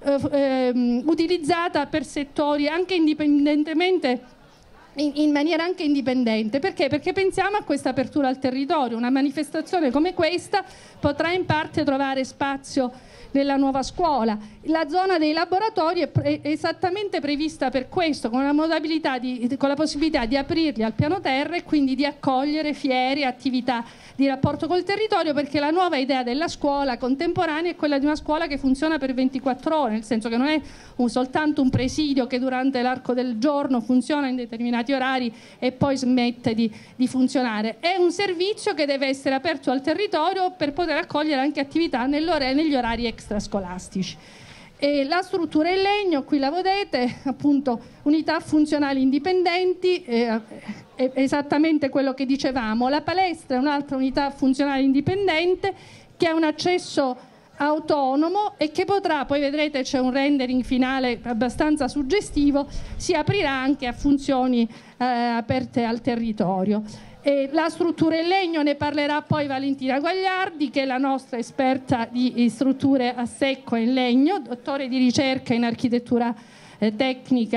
Ehm, utilizzata per settori anche indipendentemente, in, in maniera anche indipendente. Perché? Perché pensiamo a questa apertura al territorio. Una manifestazione come questa potrà in parte trovare spazio nella nuova scuola. La zona dei laboratori è, pre- è esattamente prevista per questo, con la, modalità di, con la possibilità di aprirli al piano terra e quindi di accogliere fiere, attività di rapporto col territorio, perché la nuova idea della scuola contemporanea è quella di una scuola che funziona per ventiquattro ore, nel senso che non è un, soltanto un presidio che durante l'arco del giorno funziona in determinati orari e poi smette di, di funzionare. È un servizio che deve essere aperto al territorio per poter accogliere anche attività negli orari extrascolastici. E la struttura in legno, qui la vedete, appunto unità funzionali indipendenti, eh, è esattamente quello che dicevamo. La palestra è un'altra unità funzionale indipendente che ha un accesso autonomo e che potrà, poi vedrete c'è un rendering finale abbastanza suggestivo, si aprirà anche a funzioni eh, aperte al territorio. E la struttura in legno ne parlerà poi Valentina Guagliardi, che è la nostra esperta di strutture a secco in legno, dottore di ricerca in architettura eh, tecnica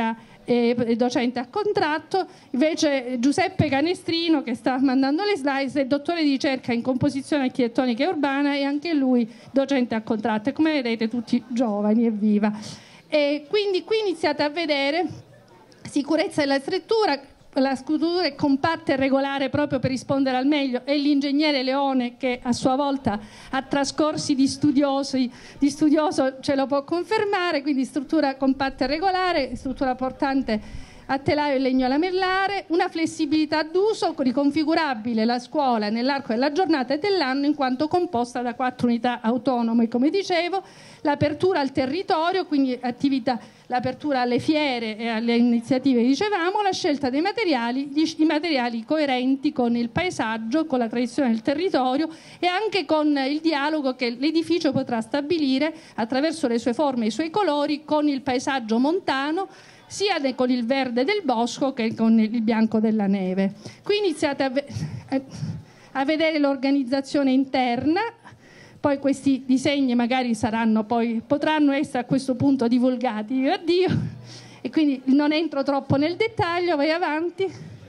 e docente a contratto, invece Giuseppe Canestrino, che sta mandando le slide, è dottore di ricerca in composizione architettonica e urbana e anche lui docente a contratto, e come vedete tutti giovani, evviva. E quindi qui iniziate a vedere sicurezza della struttura. La struttura è compatta e regolare proprio per rispondere al meglio, e l'ingegnere Leone, che a sua volta ha trascorsi di, studiosi, di studioso, ce lo può confermare. Quindi struttura compatta e regolare, struttura portante a telaio e legno lamellare, una flessibilità d'uso riconfigurabile la scuola nell'arco della giornata e dell'anno in quanto composta da quattro unità autonome, come dicevo, l'apertura al territorio, quindi attività, l'apertura alle fiere e alle iniziative, dicevamo, la scelta dei materiali, di materiali coerenti con il paesaggio, con la tradizione del territorio e anche con il dialogo che l'edificio potrà stabilire attraverso le sue forme e i suoi colori con il paesaggio montano, sia con il verde del bosco che con il bianco della neve. Qui iniziate a, ve- a vedere l'organizzazione interna. Poi questi disegni magari saranno poi, potranno essere a questo punto divulgati, addio, e quindi non entro troppo nel dettaglio, vai avanti.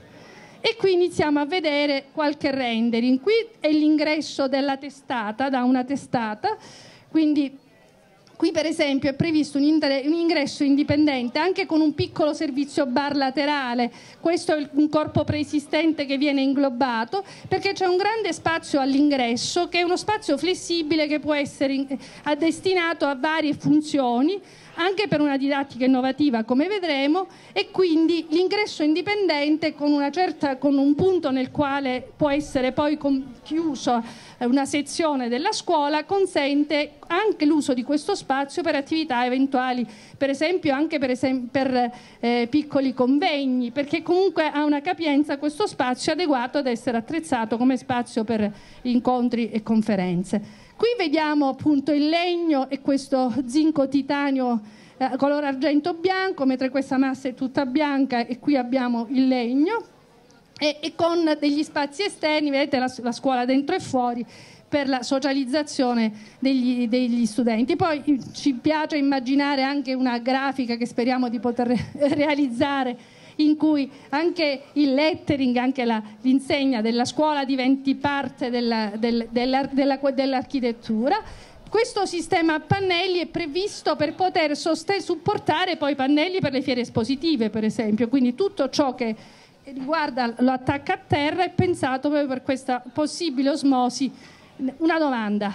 E qui iniziamo a vedere qualche rendering. Qui è l'ingresso della testata, da una testata, quindi qui per esempio è previsto un, inter- un ingresso indipendente anche con un piccolo servizio bar laterale. Questo è un corpo preesistente che viene inglobato perché c'è un grande spazio all'ingresso che è uno spazio flessibile che può essere in- destinato a varie funzioni anche per una didattica innovativa, come vedremo, e quindi l'ingresso indipendente con una certa, con un punto nel quale può essere poi chiuso una sezione della scuola, consente anche l'uso di questo spazio per attività eventuali, per esempio anche per, esempio, per eh, piccoli convegni, perché comunque ha una capienza questo spazio adeguato ad essere attrezzato come spazio per incontri e conferenze. Qui vediamo appunto il legno e questo zinco titanio eh, color argento bianco, mentre questa massa è tutta bianca e qui abbiamo il legno e, e con degli spazi esterni, vedete la, la scuola dentro e fuori per la socializzazione degli, degli studenti. Poi ci piace immaginare anche una grafica che speriamo di poter realizzare in cui anche il lettering, anche la, l'insegna della scuola diventi parte della, del, della, della, dell'architettura. Questo sistema a pannelli è previsto per poter sosten- supportare poi pannelli per le fiere espositive, per esempio, quindi tutto ciò che riguarda lo attacca a terra è pensato proprio per questa possibile osmosi. Una domanda.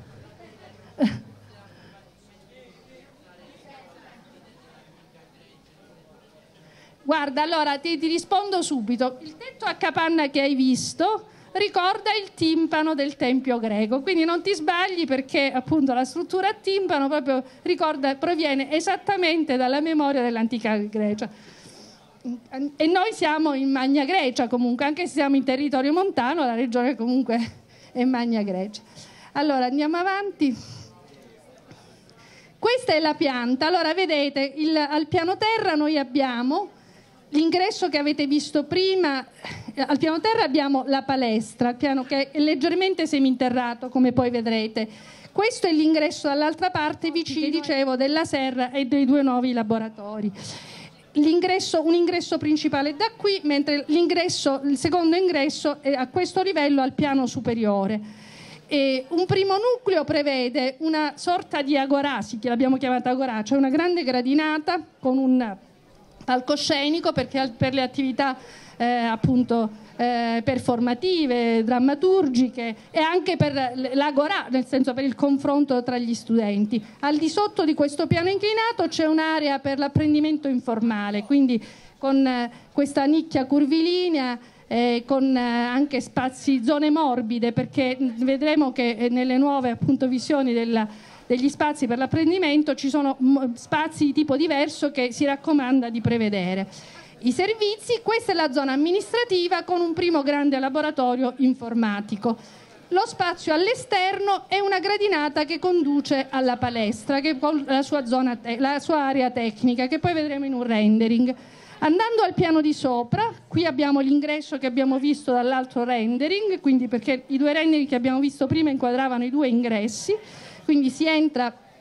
Guarda, allora ti, ti rispondo subito. Il tetto a capanna che hai visto ricorda il timpano del tempio greco, quindi non ti sbagli perché appunto la struttura a timpano proprio ricorda, proviene esattamente dalla memoria dell'antica Grecia. E noi siamo in Magna Grecia comunque, anche se siamo in territorio montano, la regione comunque è Magna Grecia. Allora andiamo avanti. Questa è la pianta. Allora vedete, il, al piano terra noi abbiamo l'ingresso che avete visto prima. Al piano terra abbiamo la palestra, il piano che è leggermente seminterrato, come poi vedrete. Questo è l'ingresso dall'altra parte, vicino, dicevo, della serra e dei due nuovi laboratori. L'ingresso, un ingresso principale da qui, mentre l'ingresso, il secondo ingresso è a questo livello al piano superiore. E un primo nucleo prevede una sorta di agorà, sì, che l'abbiamo chiamata agorà, cioè una grande gradinata con un palcoscenico perché per le attività eh, appunto eh, performative, drammaturgiche e anche per l'agorà, nel senso per il confronto tra gli studenti. Al di sotto di questo piano inclinato c'è un'area per l'apprendimento informale, quindi con eh, questa nicchia curvilinea, eh, con eh, anche spazi, zone morbide, perché vedremo che eh, nelle nuove appunto visioni della degli spazi per l'apprendimento ci sono spazi di tipo diverso che si raccomanda di prevedere. I servizi, questa è la zona amministrativa con un primo grande laboratorio informatico. Lo spazio all'esterno è una gradinata che conduce alla palestra, che con la sua, zona te- la sua area tecnica, che poi vedremo in un rendering. Andando al piano di sopra, qui abbiamo l'ingresso che abbiamo visto dall'altro rendering, quindi perché i due rendering che abbiamo visto prima inquadravano i due ingressi. Quindi si entra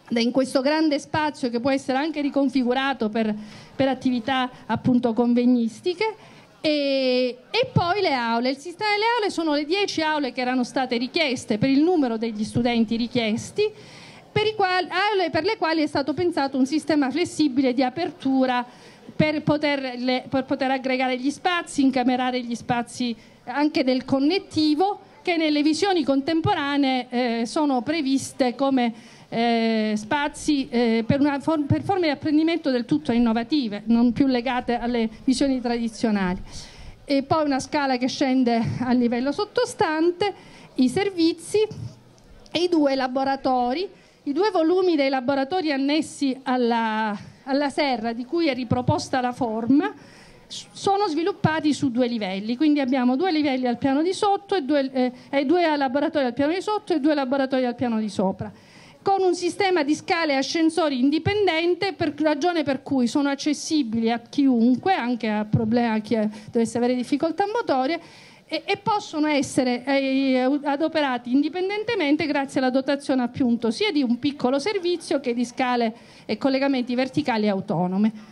in questo grande spazio che può essere anche riconfigurato per, per attività appunto convegnistiche. E, e poi le aule. Il sistema delle aule sono le dieci aule che erano state richieste per il numero degli studenti richiesti, per, i quali, aule per le quali è stato pensato un sistema flessibile di apertura per poter, le, per poter aggregare gli spazi, incamerare gli spazi anche del connettivo, che nelle visioni contemporanee eh, sono previste come eh, spazi eh, per, una for- per forme di apprendimento del tutto innovative, non più legate alle visioni tradizionali. E poi una scala che scende a livello sottostante, i servizi e i due laboratori, i due volumi dei laboratori annessi alla, alla serra, di cui è riproposta la forma, sono sviluppati su due livelli, quindi abbiamo due livelli al piano di sotto e due, eh, e due laboratori al piano di sotto e due laboratori al piano di sopra, con un sistema di scale e ascensori indipendente, per ragione per cui sono accessibili a chiunque, anche a problema a chi è, dovesse avere difficoltà motorie, e, e possono essere eh, adoperati indipendentemente grazie alla dotazione appunto sia di un piccolo servizio che di scale e collegamenti verticali autonome.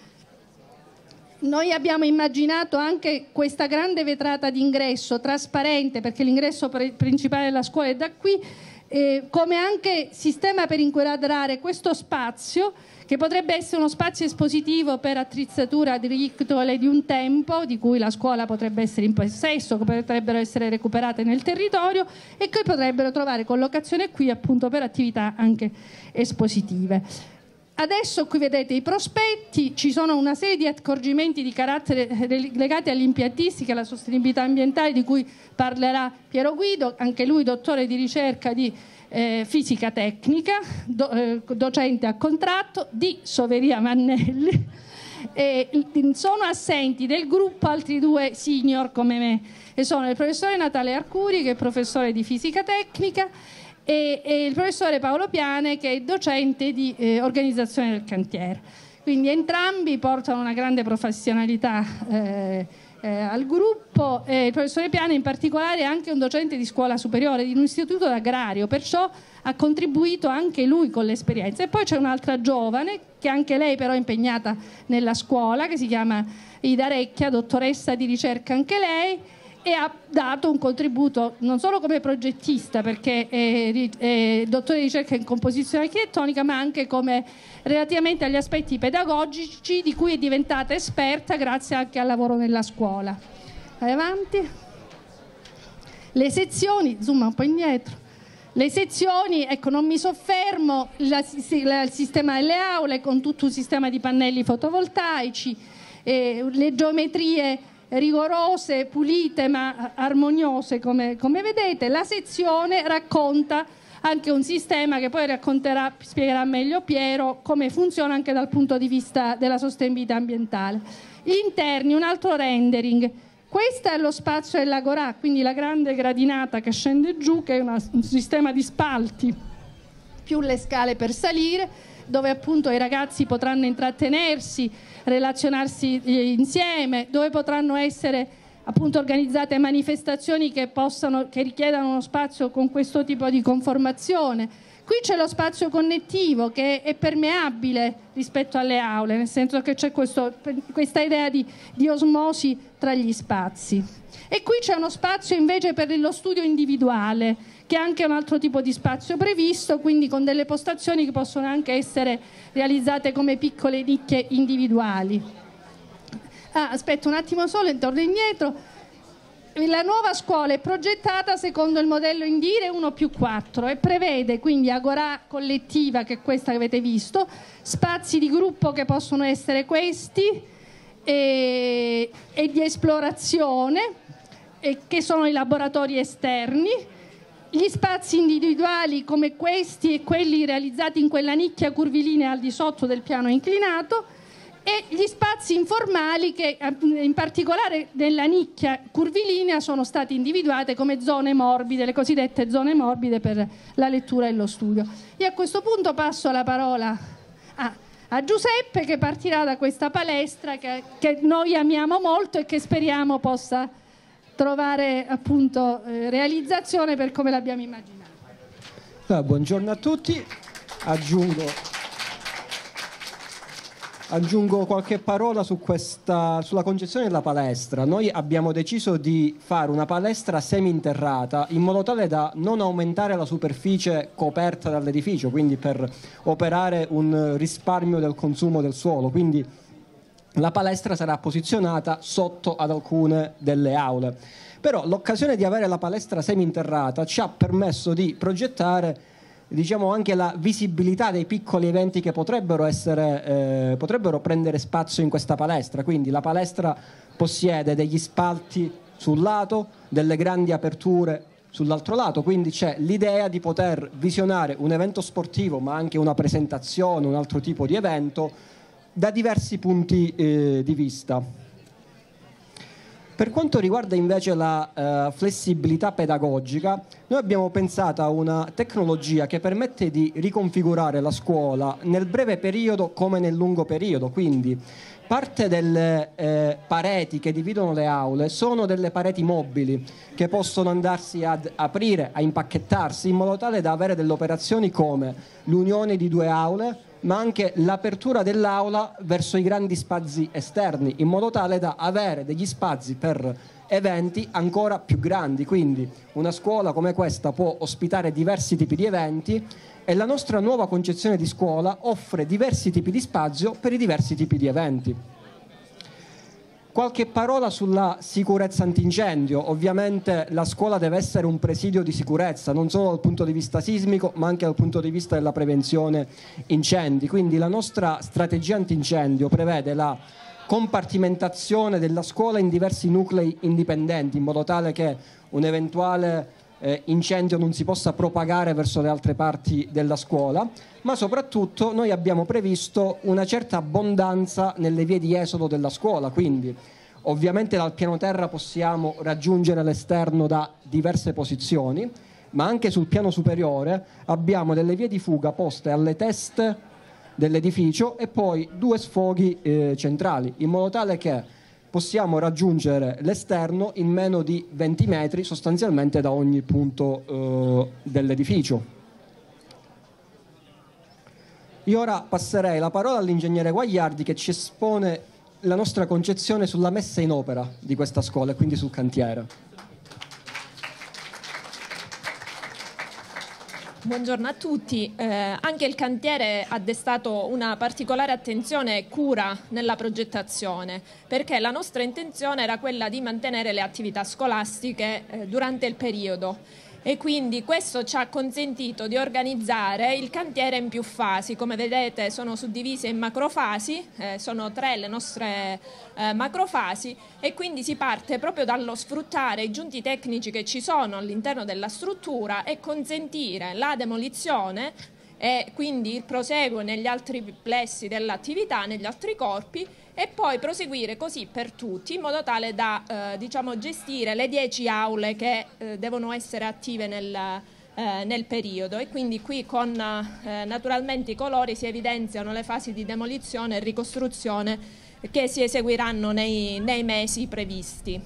Noi abbiamo immaginato anche questa grande vetrata d'ingresso trasparente, perché l'ingresso principale della scuola è da qui, eh, come anche sistema per inquadrare questo spazio, che potrebbe essere uno spazio espositivo per attrezzatura agricole di un tempo, di cui la scuola potrebbe essere in possesso, che potrebbero essere recuperate nel territorio e che potrebbero trovare collocazione qui appunto per attività anche espositive. Adesso qui vedete i prospetti, ci sono una serie di accorgimenti di carattere legati all'impiantistica e alla sostenibilità ambientale di cui parlerà Piero Guido, anche lui dottore di ricerca di eh, fisica tecnica, do, eh, docente a contratto di Soveria Mannelli. E sono assenti del gruppo altri due senior come me, e sono il professore Natale Arcuri, che è professore di fisica tecnica, e, e il professore Paolo Piane, che è docente di eh, organizzazione del cantiere. Quindi entrambi portano una grande professionalità eh, eh, al gruppo. Eh, il professore Piane in particolare è anche un docente di scuola superiore di un istituto agrario, perciò ha contribuito anche lui con l'esperienza. E poi c'è un'altra giovane, che anche lei però è impegnata nella scuola, che si chiama Ida Recchia, dottoressa di ricerca anche lei, e ha dato un contributo non solo come progettista, perché è, è dottore di ricerca in composizione architettonica, ma anche come relativamente agli aspetti pedagogici, di cui è diventata esperta grazie anche al lavoro nella scuola. Vai avanti. Le sezioni, zoom un po' indietro. Le sezioni, ecco, non mi soffermo, la, la, il sistema delle aule con tutto un sistema di pannelli fotovoltaici, eh, le geometrie rigorose, pulite ma armoniose come, come vedete. La sezione racconta anche un sistema che poi racconterà, spiegherà meglio Piero, come funziona anche dal punto di vista della sostenibilità ambientale. Gli interni, un altro rendering. Questo è lo spazio dell'Agorà, quindi la grande gradinata che scende giù, che è una, un sistema di spalti più le scale per salire, dove appunto i ragazzi potranno intrattenersi, relazionarsi insieme, dove potranno essere appunto organizzate manifestazioni che possano, che richiedano uno spazio con questo tipo di conformazione. Qui c'è lo spazio connettivo, che è permeabile rispetto alle aule, nel senso che c'è questo, questa idea di, di osmosi tra gli spazi. E qui c'è uno spazio invece per lo studio individuale, che è anche un altro tipo di spazio previsto, quindi con delle postazioni che possono anche essere realizzate come piccole nicchie individuali. Ah, aspetta un attimo solo, torno indietro. La nuova scuola è progettata secondo il modello Indire uno più quattro e prevede quindi agorà collettiva, che è questa che avete visto, spazi di gruppo che possono essere questi e, e di esplorazione, e che sono i laboratori esterni, gli spazi individuali come questi e quelli realizzati in quella nicchia curvilinea al di sotto del piano inclinato, e gli spazi informali che in particolare nella nicchia curvilinea sono state individuate come zone morbide, le cosiddette zone morbide per la lettura e lo studio. Io a questo punto passo la parola a, a Giuseppe, che partirà da questa palestra che, che noi amiamo molto e che speriamo possa trovare appunto eh, realizzazione per come l'abbiamo immaginato. Ah, buongiorno a tutti. aggiungo, aggiungo qualche parola su questa, sulla concezione della palestra. Noi abbiamo deciso di fare una palestra seminterrata in modo tale da non aumentare la superficie coperta dall'edificio, quindi per operare un risparmio del consumo del suolo. Quindi la palestra sarà posizionata sotto ad alcune delle aule. Però l'occasione di avere la palestra seminterrata ci ha permesso di progettare, diciamo, anche la visibilità dei piccoli eventi che potrebbero essere, eh, potrebbero prendere spazio in questa palestra. Quindi la palestra possiede degli spalti sul lato, delle grandi aperture sull'altro lato, quindi c'è l'idea di poter visionare un evento sportivo, ma anche una presentazione, un altro tipo di evento, da diversi punti eh, di vista. Per quanto riguarda invece la eh, flessibilità pedagogica, noi abbiamo pensato a una tecnologia che permette di riconfigurare la scuola nel breve periodo come nel lungo periodo. Quindi parte delle eh, pareti che dividono le aule sono delle pareti mobili che possono andarsi ad aprire, a impacchettarsi, in modo tale da avere delle operazioni come l'unione di due aule, ma anche l'apertura dell'aula verso i grandi spazi esterni, in modo tale da avere degli spazi per eventi ancora più grandi. Quindi una scuola come questa può ospitare diversi tipi di eventi e la nostra nuova concezione di scuola offre diversi tipi di spazio per i diversi tipi di eventi. Qualche parola sulla sicurezza antincendio. Ovviamente la scuola deve essere un presidio di sicurezza, non solo dal punto di vista sismico, ma anche dal punto di vista della prevenzione incendi. Quindi la nostra strategia antincendio prevede la compartimentazione della scuola in diversi nuclei indipendenti, in modo tale che un eventuale eh, incendio non si possa propagare verso le altre parti della scuola, ma soprattutto noi abbiamo previsto una certa abbondanza nelle vie di esodo della scuola. Quindi ovviamente dal piano terra possiamo raggiungere l'esterno da diverse posizioni, ma anche sul piano superiore abbiamo delle vie di fuga poste alle teste dell'edificio e poi due sfoghi eh, centrali, in modo tale che possiamo raggiungere l'esterno in meno di venti metri sostanzialmente da ogni punto eh, dell'edificio. Io ora passerei la parola all'ingegnere Guagliardi, che ci espone la nostra concezione sulla messa in opera di questa scuola e quindi sul cantiere. Buongiorno a tutti. Eh, anche il cantiere ha destato una particolare attenzione e cura nella progettazione, perché la nostra intenzione era quella di mantenere le attività scolastiche eh, durante il periodo. E quindi questo ci ha consentito di organizzare il cantiere in più fasi. Come vedete sono suddivise in macrofasi, eh, sono tre le nostre eh, macrofasi, e quindi si parte proprio dallo sfruttare i giunti tecnici che ci sono all'interno della struttura e consentire la demolizione e quindi il proseguo negli altri plessi dell'attività, negli altri corpi, e poi proseguire così per tutti, in modo tale da eh, diciamo, gestire le dieci aule che eh, devono essere attive nel, eh, nel periodo. E quindi qui con eh, naturalmente i colori si evidenziano le fasi di demolizione e ricostruzione che si eseguiranno nei, nei mesi previsti,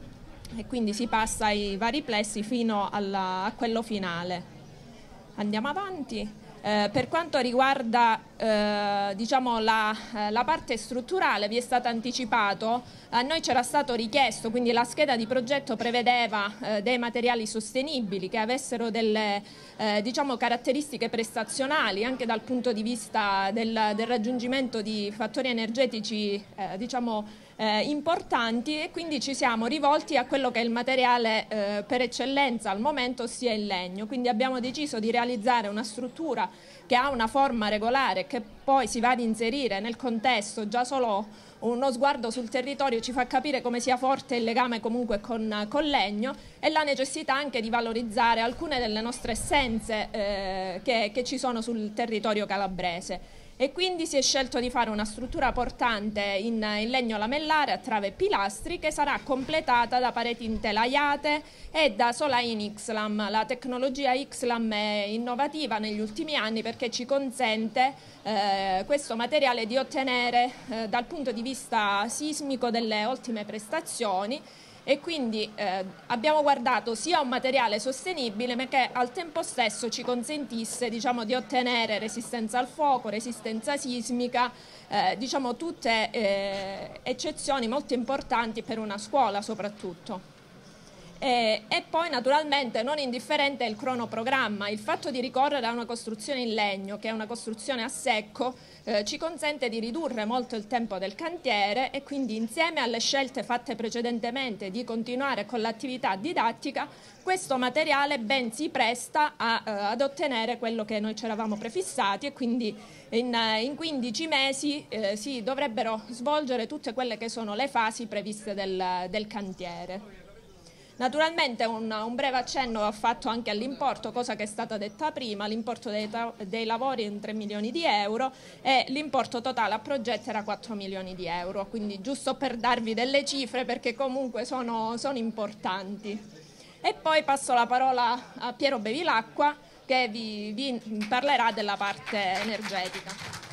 e quindi si passa ai vari plessi fino alla, a quello finale. Andiamo avanti. Eh, per quanto riguarda eh, diciamo la, eh, la parte strutturale, vi è stato anticipato, a noi c'era stato richiesto, quindi la scheda di progetto prevedeva eh, dei materiali sostenibili che avessero delle eh, diciamo, caratteristiche prestazionali anche dal punto di vista del, del raggiungimento di fattori energetici eh, diciamo, eh, importanti, e quindi ci siamo rivolti a quello che è il materiale eh, per eccellenza al momento, ossia il legno. Quindi abbiamo deciso di realizzare una struttura che ha una forma regolare, che poi si va ad inserire nel contesto. Già solo uno sguardo sul territorio ci fa capire come sia forte il legame comunque con, con legno, e la necessità anche di valorizzare alcune delle nostre essenze eh, che, che ci sono sul territorio calabrese. E quindi si è scelto di fare una struttura portante in, in legno lamellare a trave e pilastri, che sarà completata da pareti intelaiate e da solaini X-Lam. La tecnologia X-Lam è innovativa negli ultimi anni perché ci consente eh, questo materiale di ottenere eh, dal punto di vista sismico delle ottime prestazioni, e quindi eh, abbiamo guardato sia a un materiale sostenibile ma che al tempo stesso ci consentisse, diciamo, di ottenere resistenza al fuoco, resistenza sismica, eh, diciamo tutte eh, eccezioni molto importanti per una scuola soprattutto. E, e poi naturalmente non indifferente è il cronoprogramma. Il fatto di ricorrere a una costruzione in legno, che è una costruzione a secco, eh, ci consente di ridurre molto il tempo del cantiere e quindi insieme alle scelte fatte precedentemente di continuare con l'attività didattica, questo materiale ben si presta a, eh, ad ottenere quello che noi ci eravamo prefissati, e quindi in, in quindici mesi eh, si dovrebbero svolgere tutte quelle che sono le fasi previste del, del cantiere. Naturalmente un, un breve accenno va fatto anche all'importo, cosa che è stata detta prima. L'importo dei, dei lavori è in tre milioni di euro e l'importo totale a progetto era quattro milioni di euro, quindi giusto per darvi delle cifre perché comunque sono, sono importanti. E poi passo la parola a Piero Bevilacqua che vi, vi parlerà della parte energetica.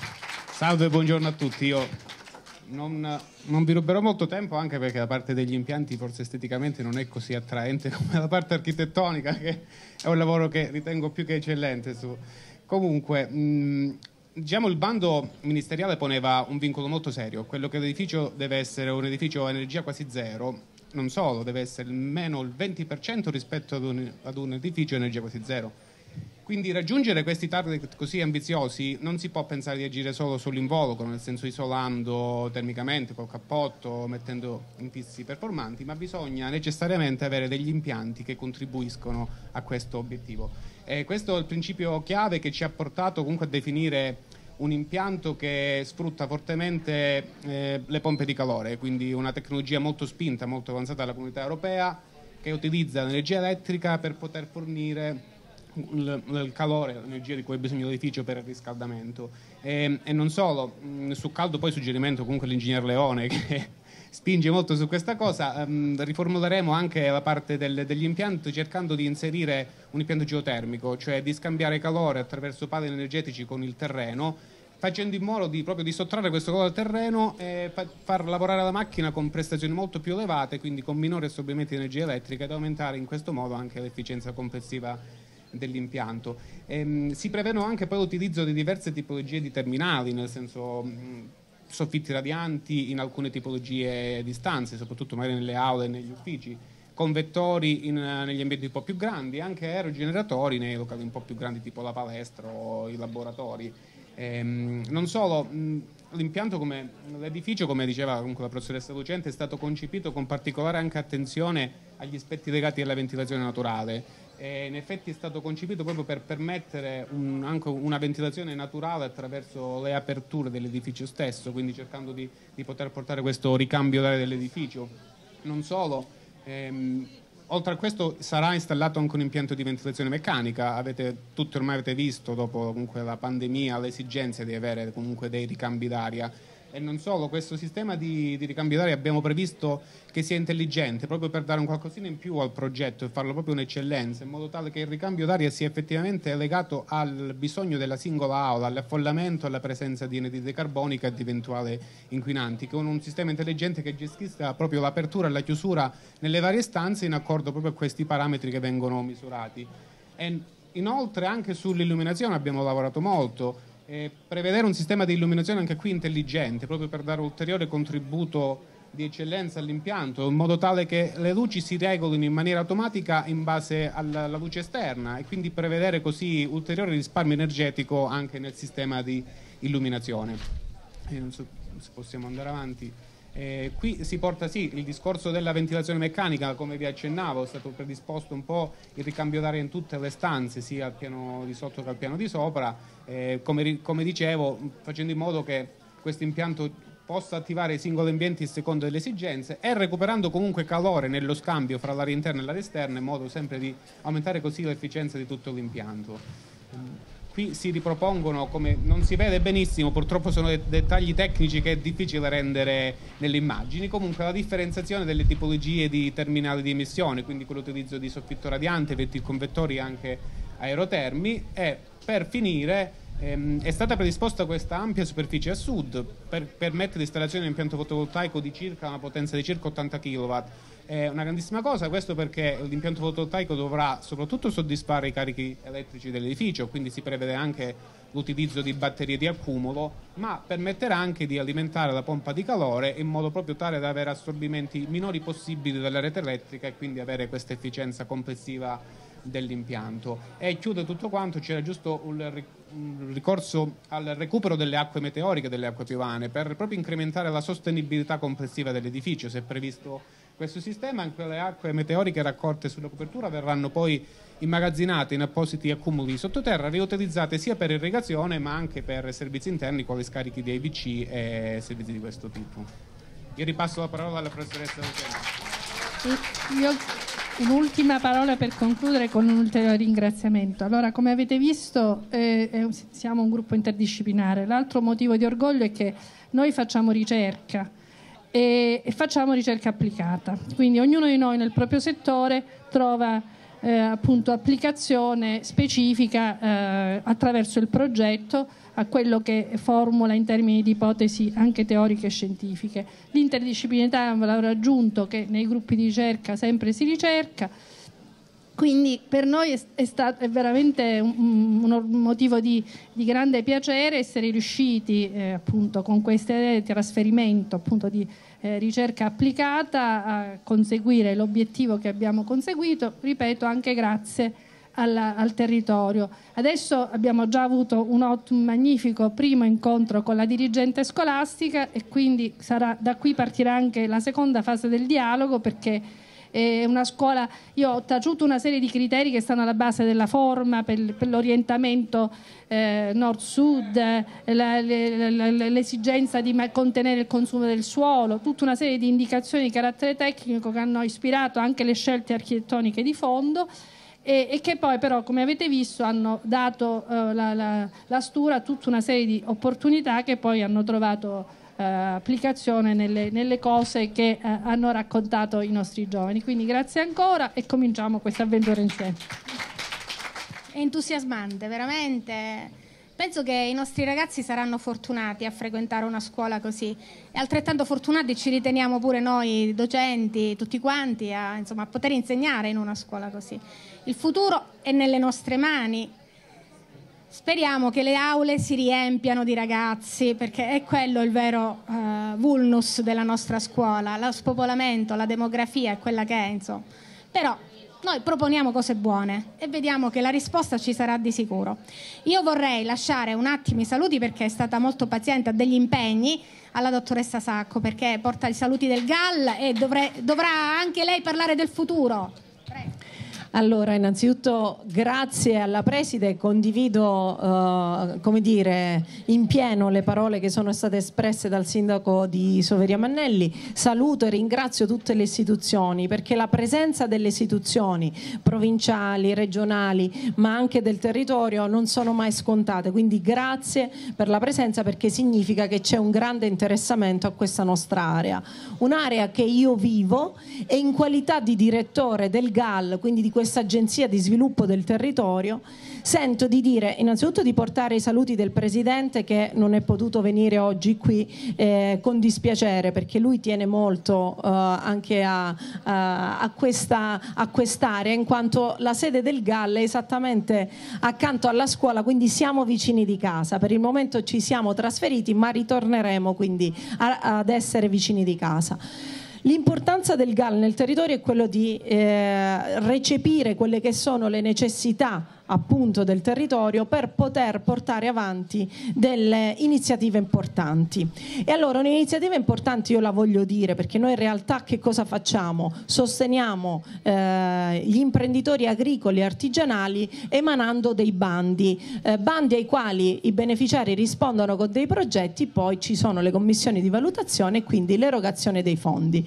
Salve, buongiorno a tutti. Io Non, non vi ruberò molto tempo, anche perché la parte degli impianti forse esteticamente non è così attraente come la parte architettonica, che è un lavoro che ritengo più che eccellente. Su. Comunque, mh, diciamo, il bando ministeriale poneva un vincolo molto serio, quello che l'edificio deve essere un edificio a energia quasi zero, non solo, deve essere almeno il venti per cento rispetto ad un, ad un edificio a energia quasi zero. Quindi raggiungere questi target così ambiziosi non si può pensare di agire solo sull'involucro, nel senso isolando termicamente col cappotto, mettendo impisti performanti, ma bisogna necessariamente avere degli impianti che contribuiscono a questo obiettivo. E questo è il principio chiave che ci ha portato comunque a definire un impianto che sfrutta fortemente eh, le pompe di calore, quindi una tecnologia molto spinta, molto avanzata dalla Comunità Europea, che utilizza l'energia elettrica per poter fornire il, il calore, l'energia di cui ha bisogno l'edificio per il riscaldamento. E, e non solo, mh, su caldo poi suggerimento comunque l'ingegner Leone che spinge molto su questa cosa. Um, riformuleremo anche la parte del, degli impianti cercando di inserire un impianto geotermico, cioè di scambiare calore attraverso pali energetici con il terreno, facendo in modo di, proprio di sottrarre questo calore al terreno e fa, far lavorare la macchina con prestazioni molto più elevate, quindi con minori assorbimenti di energia elettrica, ed aumentare in questo modo anche l'efficienza complessiva dell'impianto. Ehm, si prevedono anche poi l'utilizzo di diverse tipologie di terminali, nel senso mh, soffitti radianti in alcune tipologie di stanze, soprattutto magari nelle aule e negli uffici, convettori in, negli ambienti un po' più grandi, anche aerogeneratori nei locali un po' più grandi tipo la palestra o i laboratori. Ehm, non solo, l'impianto, come l'edificio, come diceva comunque la professoressa Lucente, è stato concepito con particolare anche attenzione agli aspetti legati alla ventilazione naturale. E in effetti è stato concepito proprio per permettere un, anche una ventilazione naturale attraverso le aperture dell'edificio stesso, quindi cercando di, di poter portare questo ricambio d'aria dell'edificio. Non solo, ehm, oltre a questo sarà installato anche un impianto di ventilazione meccanica. Avete, tutti ormai avete visto, dopo comunque la pandemia, l'esigenza di avere comunque dei ricambi d'aria. E non solo, questo sistema di, di ricambio d'aria abbiamo previsto che sia intelligente, proprio per dare un qualcosina in più al progetto e farlo proprio un'eccellenza, in modo tale che il ricambio d'aria sia effettivamente legato al bisogno della singola aula, all'affollamento, alla presenza di anidride carbonica e di eventuali inquinanti, con un sistema intelligente che gestisca proprio l'apertura e la chiusura nelle varie stanze in accordo proprio a questi parametri che vengono misurati. E inoltre anche sull'illuminazione abbiamo lavorato molto. E prevedere un sistema di illuminazione anche qui intelligente, proprio per dare ulteriore contributo di eccellenza all'impianto, in modo tale che le luci si regolino in maniera automatica in base alla, alla luce esterna, e quindi prevedere così ulteriore risparmio energetico anche nel sistema di illuminazione. E non so se possiamo andare avanti. Eh, qui si porta sì il discorso della ventilazione meccanica, come vi accennavo, è stato predisposto un po' il ricambio d'aria in tutte le stanze, sia al piano di sotto che al piano di sopra, eh, come, come dicevo, facendo in modo che questo impianto possa attivare i singoli ambienti a seconda delle esigenze e recuperando comunque calore nello scambio fra l'aria interna e l'aria esterna, in modo sempre di aumentare così l'efficienza di tutto l'impianto. Qui si ripropongono, come non si vede benissimo, purtroppo sono dei dettagli tecnici che è difficile rendere nelle immagini, comunque la differenziazione delle tipologie di terminali di emissione, quindi con l'utilizzo di soffitto radiante, convettori anche aerotermi, e per finire Ehm, è stata predisposta questa ampia superficie a sud per permettere l'installazione di un impianto fotovoltaico di circa una potenza di circa ottanta chilowatt. È una grandissima cosa, questo perché l'impianto fotovoltaico dovrà soprattutto soddisfare i carichi elettrici dell'edificio, quindi si prevede anche l'utilizzo di batterie di accumulo, ma permetterà anche di alimentare la pompa di calore in modo proprio tale da avere assorbimenti minori possibili dalla rete elettrica e quindi avere questa efficienza complessiva dell'impianto. E chiude tutto quanto, c'era giusto un ricorso al recupero delle acque meteoriche, delle acque piovane, per proprio incrementare la sostenibilità complessiva dell'edificio. Si è previsto questo sistema in cui le acque meteoriche raccolte sulla copertura verranno poi immagazzinate in appositi accumuli sottoterra, riutilizzate sia per irrigazione ma anche per servizi interni quali scarichi di A B C e servizi di questo tipo. Io ripasso la parola alla professoressa Lucena. Io un'ultima parola per concludere con un ulteriore ringraziamento. Allora, come avete visto, eh, siamo un gruppo interdisciplinare. L'altro motivo di orgoglio è che noi facciamo ricerca e, e facciamo ricerca applicata. Quindi ognuno di noi nel proprio settore trova eh, appunto applicazione specifica eh, attraverso il progetto a quello che formula in termini di ipotesi anche teoriche e scientifique. L'interdisciplinarietà è un valore aggiunto che nei gruppi di ricerca sempre si ricerca, quindi per noi è, è, stato, è veramente un, un motivo di, di grande piacere essere riusciti eh, appunto con queste trasferimento appunto di eh, ricerca applicata a conseguire l'obiettivo che abbiamo conseguito, ripeto, anche grazie Alla, al territorio. Adesso abbiamo già avuto un, un magnifico primo incontro con la dirigente scolastica e quindi sarà, da qui partirà anche la seconda fase del dialogo, perché è una scuola, io ho taciuto una serie di criteri che stanno alla base della forma per, per l'orientamento eh, nord-sud, la, le, la, l'esigenza di contenere il consumo del suolo, tutta una serie di indicazioni di carattere tecnico che hanno ispirato anche le scelte architettoniche di fondo. E, e che poi però, come avete visto, hanno dato eh, la, la, la stura a tutta una serie di opportunità che poi hanno trovato eh, applicazione nelle, nelle cose che eh, hanno raccontato i nostri giovani. Quindi grazie ancora e cominciamo questa avventura insieme. È entusiasmante, veramente. Penso che i nostri ragazzi saranno fortunati a frequentare una scuola così e altrettanto fortunati ci riteniamo pure noi docenti, tutti quanti, a, insomma, a poter insegnare in una scuola così. Il futuro è nelle nostre mani. Speriamo che le aule si riempiano di ragazzi, perché è quello il vero uh, vulnus della nostra scuola, lo spopolamento, la demografia è quella che è, insomma. Però noi proponiamo cose buone e vediamo che la risposta ci sarà di sicuro. Io vorrei lasciare un attimo i saluti, perché è stata molto paziente, a degli impegni, alla dottoressa Sacco, perché porta i saluti del G A L e dovre, dovrà anche lei parlare del futuro. Prego. Allora, innanzitutto grazie alla Preside, condivido uh, come dire, in pieno le parole che sono state espresse dal sindaco di Soveria Mannelli. Saluto e ringrazio tutte le istituzioni, perché la presenza delle istituzioni provinciali, regionali, ma anche del territorio non sono mai scontate, quindi grazie per la presenza, perché significa che c'è un grande interessamento a questa nostra area, un'area che io vivo e in qualità di direttore del G A L, quindi di questa agenzia di sviluppo del territorio, sento di dire innanzitutto di portare i saluti del Presidente, che non è potuto venire oggi qui eh, con dispiacere, perché lui tiene molto eh, anche a, a, a, questa, a quest'area, in quanto la sede del G A L è esattamente accanto alla scuola, quindi siamo vicini di casa. Per il momento ci siamo trasferiti, ma ritorneremo quindi a, ad essere vicini di casa. L'importanza del G A L nel territorio è quello di eh, recepire quelle che sono le necessità appunto del territorio per poter portare avanti delle iniziative importanti. E allora un'iniziativa importante io la voglio dire, perché noi in realtà che cosa facciamo? Sosteniamo eh, gli imprenditori agricoli e artigianali emanando dei bandi, eh, bandi ai quali i beneficiari rispondono con dei progetti, poi ci sono le commissioni di valutazione e quindi l'erogazione dei fondi.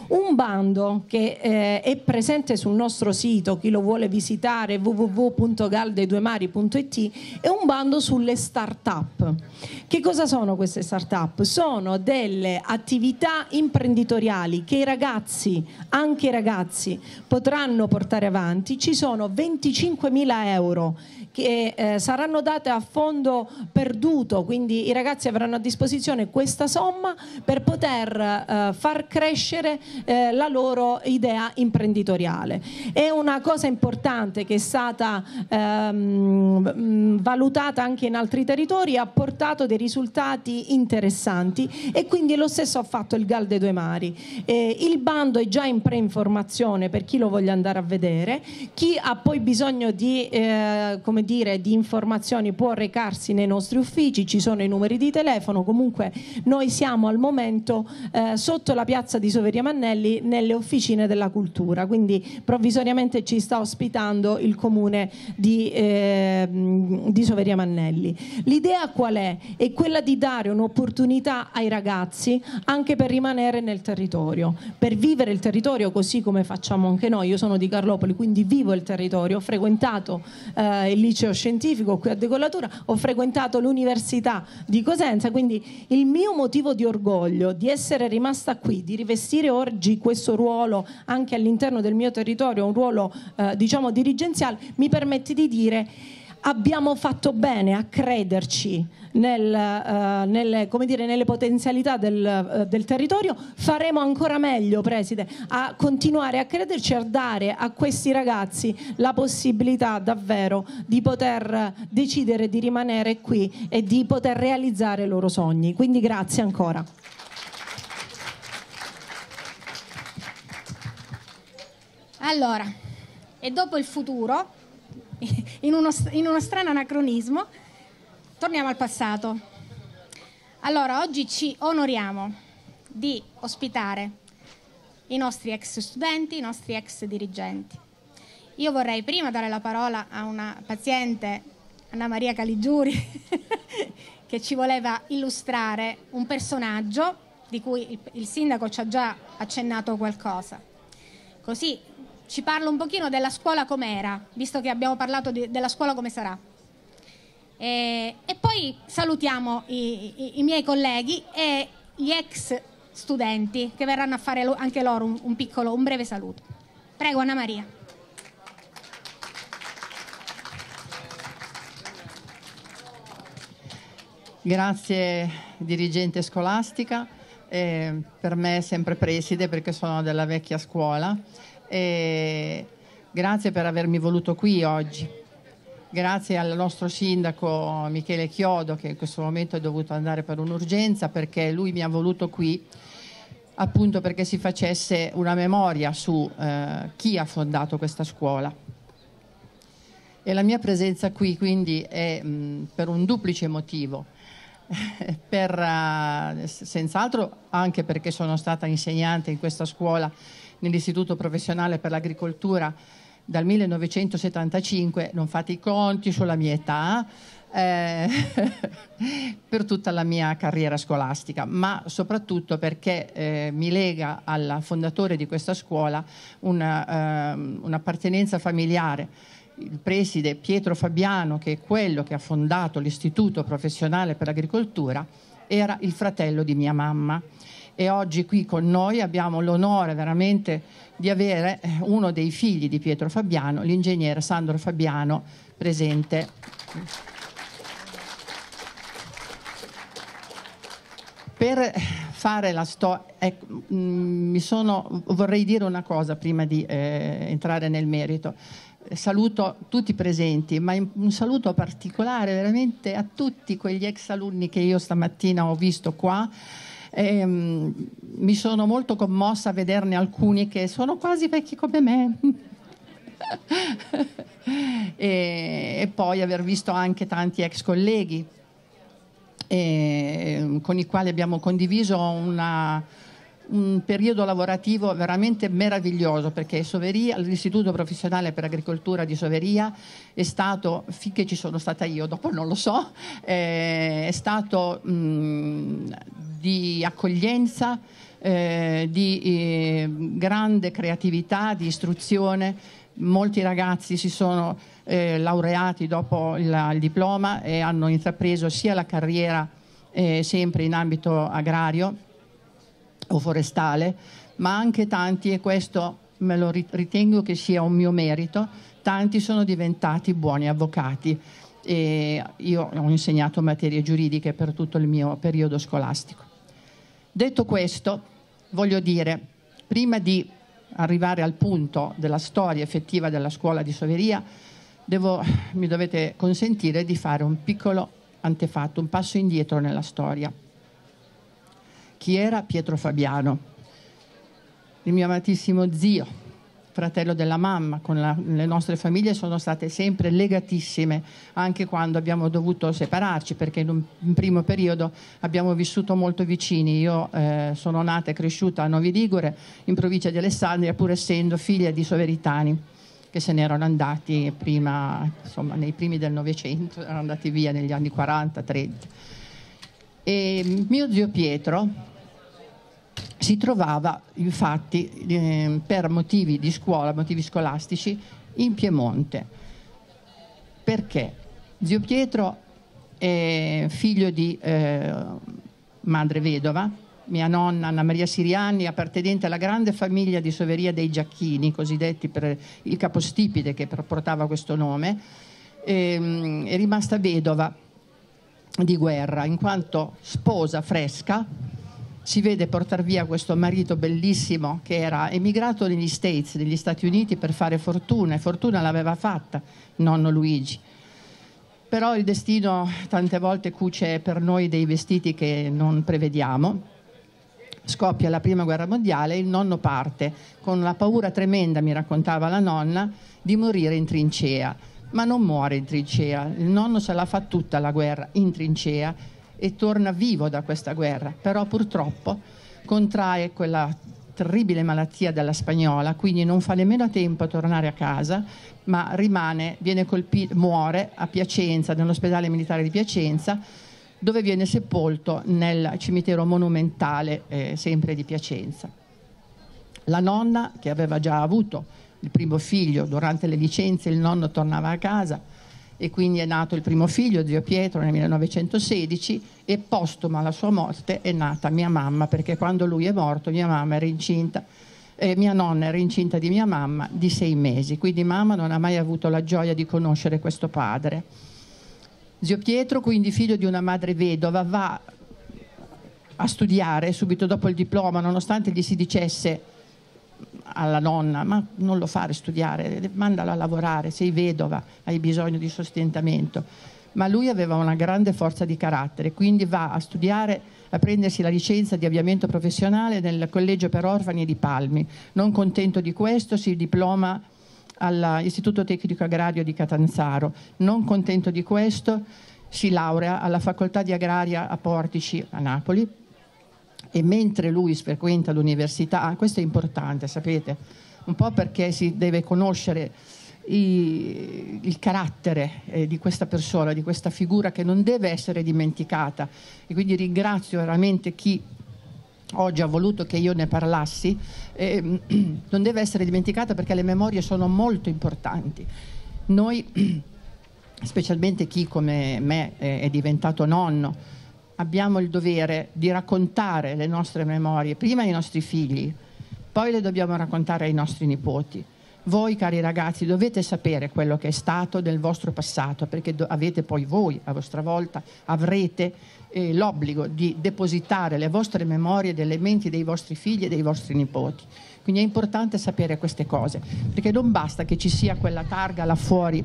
un bando che eh, è presente sul nostro sito, chi lo vuole visitare, w w w punto galde due mari punto i t, è un bando sulle start-up. Che cosa sono queste start-up? Sono delle attività imprenditoriali che i ragazzi, anche i ragazzi, potranno portare avanti. Ci sono venticinquemila euro che eh, saranno date a fondo perduto, quindi i ragazzi avranno a disposizione questa somma per poter eh, far crescere eh, la loro idea imprenditoriale. È una cosa importante che è stata ehm, valutata anche in altri territori, ha portato dei risultati interessanti, e quindi lo stesso ha fatto il Galde Due Mari. Eh, il bando è già in pre-informazione per chi lo voglia andare a vedere. Chi ha poi bisogno di eh, come dire, di informazioni può recarsi nei nostri uffici, ci sono i numeri di telefono. Comunque noi siamo al momento eh, sotto la piazza di Soveria Mannelli nelle officine della cultura, quindi provvisoriamente ci sta ospitando il comune di, eh, di Soveria Mannelli. L'idea qual è? È quella di dare un'opportunità ai ragazzi anche per rimanere nel territorio, per vivere il territorio così come facciamo anche noi. Io sono di Carlopoli, quindi vivo il territorio, ho frequentato eh, il liceo scientifico qui a Decollatura, ho frequentato l'università di Cosenza, quindi il mio motivo di orgoglio di essere rimasta qui, di rivestire oggi questo ruolo anche all'interno del mio territorio, un ruolo eh, diciamo dirigenziale, mi permette di dire: abbiamo fatto bene a crederci nel, uh, nelle, come dire, nelle potenzialità del, uh, del territorio. Faremo ancora meglio, Preside, a continuare a crederci, a dare a questi ragazzi la possibilità davvero di poter decidere di rimanere qui e di poter realizzare i loro sogni. Quindi grazie ancora. Allora, e dopo il futuro, in uno, in uno strano anacronismo, torniamo al passato. Allora, oggi ci onoriamo di ospitare i nostri ex studenti, i nostri ex dirigenti. Io vorrei prima dare la parola a una paziente, Anna Maria Caligiuri, che ci voleva illustrare un personaggio di cui il, il sindaco ci ha già accennato qualcosa. Così ci parla un pochino della scuola com'era, visto che abbiamo parlato di, della scuola come sarà. E, e poi salutiamo i, i, i miei colleghi e gli ex studenti che verranno a fare lo, anche loro un, un piccolo, un breve saluto. Prego, Anna Maria. Grazie dirigente scolastica, eh, per me è sempre preside perché sono della vecchia scuola. E grazie per avermi voluto qui oggi, grazie al nostro sindaco Michele Chiodo, che in questo momento è dovuto andare per un'urgenza, perché lui mi ha voluto qui appunto perché si facesse una memoria su eh, chi ha fondato questa scuola. E la mia presenza qui quindi è mh, per un duplice motivo. per, uh, senz'altro anche perché sono stata insegnante in questa scuola nell'Istituto Professionale per l'Agricoltura dal millenovecentosettantacinque, non fate i conti sulla mia età, eh, per tutta la mia carriera scolastica, ma soprattutto perché eh, mi lega al fondatore di questa scuola una, eh, un'appartenenza familiare. Il preside Pietro Fabiano, che è quello che ha fondato l'Istituto Professionale per l'Agricoltura, era il fratello di mia mamma. E oggi qui con noi abbiamo l'onore veramente di avere uno dei figli di Pietro Fabiano, l'ingegnere Sandro Fabiano, presente. Per fare la storia, ecco, mi sono, vorrei dire una cosa prima di eh, entrare nel merito. Saluto tutti i presenti, ma un saluto particolare veramente a tutti quegli ex alunni che io stamattina ho visto qua. E, um, mi sono molto commossa a vederne alcuni che sono quasi vecchi come me. e, e poi aver visto anche tanti ex colleghi e, con i quali abbiamo condiviso una, un periodo lavorativo veramente meraviglioso, perché Soveria, l'Istituto Professionale per l'Agricoltura di Soveria è stato, finché ci sono stata io, dopo non lo so, eh, è stato mh, di accoglienza, eh, di eh, grande creatività, di istruzione. Molti ragazzi si sono eh, laureati dopo il, il diploma e hanno intrapreso sia la carriera eh, sempre in ambito agrario o forestale, ma anche tanti, e questo me lo ritengo che sia un mio merito, tanti sono diventati buoni avvocati. E io ho insegnato materie giuridiche per tutto il mio periodo scolastico. Detto questo, voglio dire, prima di arrivare al punto della storia effettiva della scuola di Soveria, devo, mi dovete consentire di fare un piccolo antefatto, un passo indietro nella storia. Chi era Pietro Fabiano? Il mio amatissimo zio, fratello della mamma. Con la, le nostre famiglie sono state sempre legatissime, anche quando abbiamo dovuto separarci, perché in un in primo periodo abbiamo vissuto molto vicini. Io eh, sono nata e cresciuta a Novi Ligure, in provincia di Alessandria, pur essendo figlia di soveritani che se ne erano andati prima, insomma, nei primi del Novecento, erano andati via negli anni quaranta trenta. E mio zio Pietro si trovava infatti eh, per motivi di scuola, motivi scolastici, in Piemonte. Perché? Zio Pietro è figlio di eh, madre vedova, mia nonna Anna Maria Siriani, appartenente alla grande famiglia di Soveria dei Giacchini, cosiddetti per il capostipite che portava questo nome. E, è rimasta vedova di guerra, in quanto sposa fresca si vede portare via questo marito bellissimo che era emigrato negli States, negli Stati Uniti, per fare fortuna, e fortuna l'aveva fatta nonno Luigi. Però il destino tante volte cuce per noi dei vestiti che non prevediamo. Scoppia la prima guerra mondiale e il nonno parte con la paura tremenda, mi raccontava la nonna, di morire in trincea. Ma non muore in trincea, il nonno se la fa tutta la guerra in trincea e torna vivo da questa guerra, però purtroppo contrae quella terribile malattia della spagnola, quindi non fa nemmeno tempo a tornare a casa, ma rimane, viene colpito, muore a Piacenza, nell'ospedale militare di Piacenza, dove viene sepolto nel cimitero monumentale eh, sempre di Piacenza. La nonna, che aveva già avuto il primo figlio, durante le licenze il nonno tornava a casa, e quindi è nato il primo figlio, zio Pietro, nel millenovecentosedici, e postuma alla sua morte è nata mia mamma, perché quando lui è morto mia mamma era incinta, eh, mia nonna era incinta di mia mamma di sei mesi, quindi mamma non ha mai avuto la gioia di conoscere questo padre. Zio Pietro, quindi figlio di una madre vedova, va a studiare subito dopo il diploma, nonostante gli si dicesse alla nonna: ma non lo fare studiare, mandala a lavorare, sei vedova, hai bisogno di sostentamento. Ma lui aveva una grande forza di carattere, quindi va a studiare, a prendersi la licenza di avviamento professionale nel collegio per orfani di Palmi. Non contento di questo, si diploma all'Istituto Tecnico Agrario di Catanzaro. Non contento di questo, si laurea alla Facoltà di Agraria a Portici a Napoli. E mentre lui frequenta l'università, questo è importante, sapete, un po' perché si deve conoscere i, il carattere eh, di questa persona, di questa figura che non deve essere dimenticata, e quindi ringrazio veramente chi oggi ha voluto che io ne parlassi. Eh, non deve essere dimenticata perché le memorie sono molto importanti. Noi, specialmente chi come me eh, è diventato nonno, abbiamo il dovere di raccontare le nostre memorie prima ai nostri figli, poi le dobbiamo raccontare ai nostri nipoti. Voi, cari ragazzi, dovete sapere quello che è stato nel vostro passato, perché avete poi voi, a vostra volta, avrete eh, l'obbligo di depositare le vostre memorie nelle menti dei vostri figli e dei vostri nipoti. Quindi è importante sapere queste cose, perché non basta che ci sia quella targa là fuori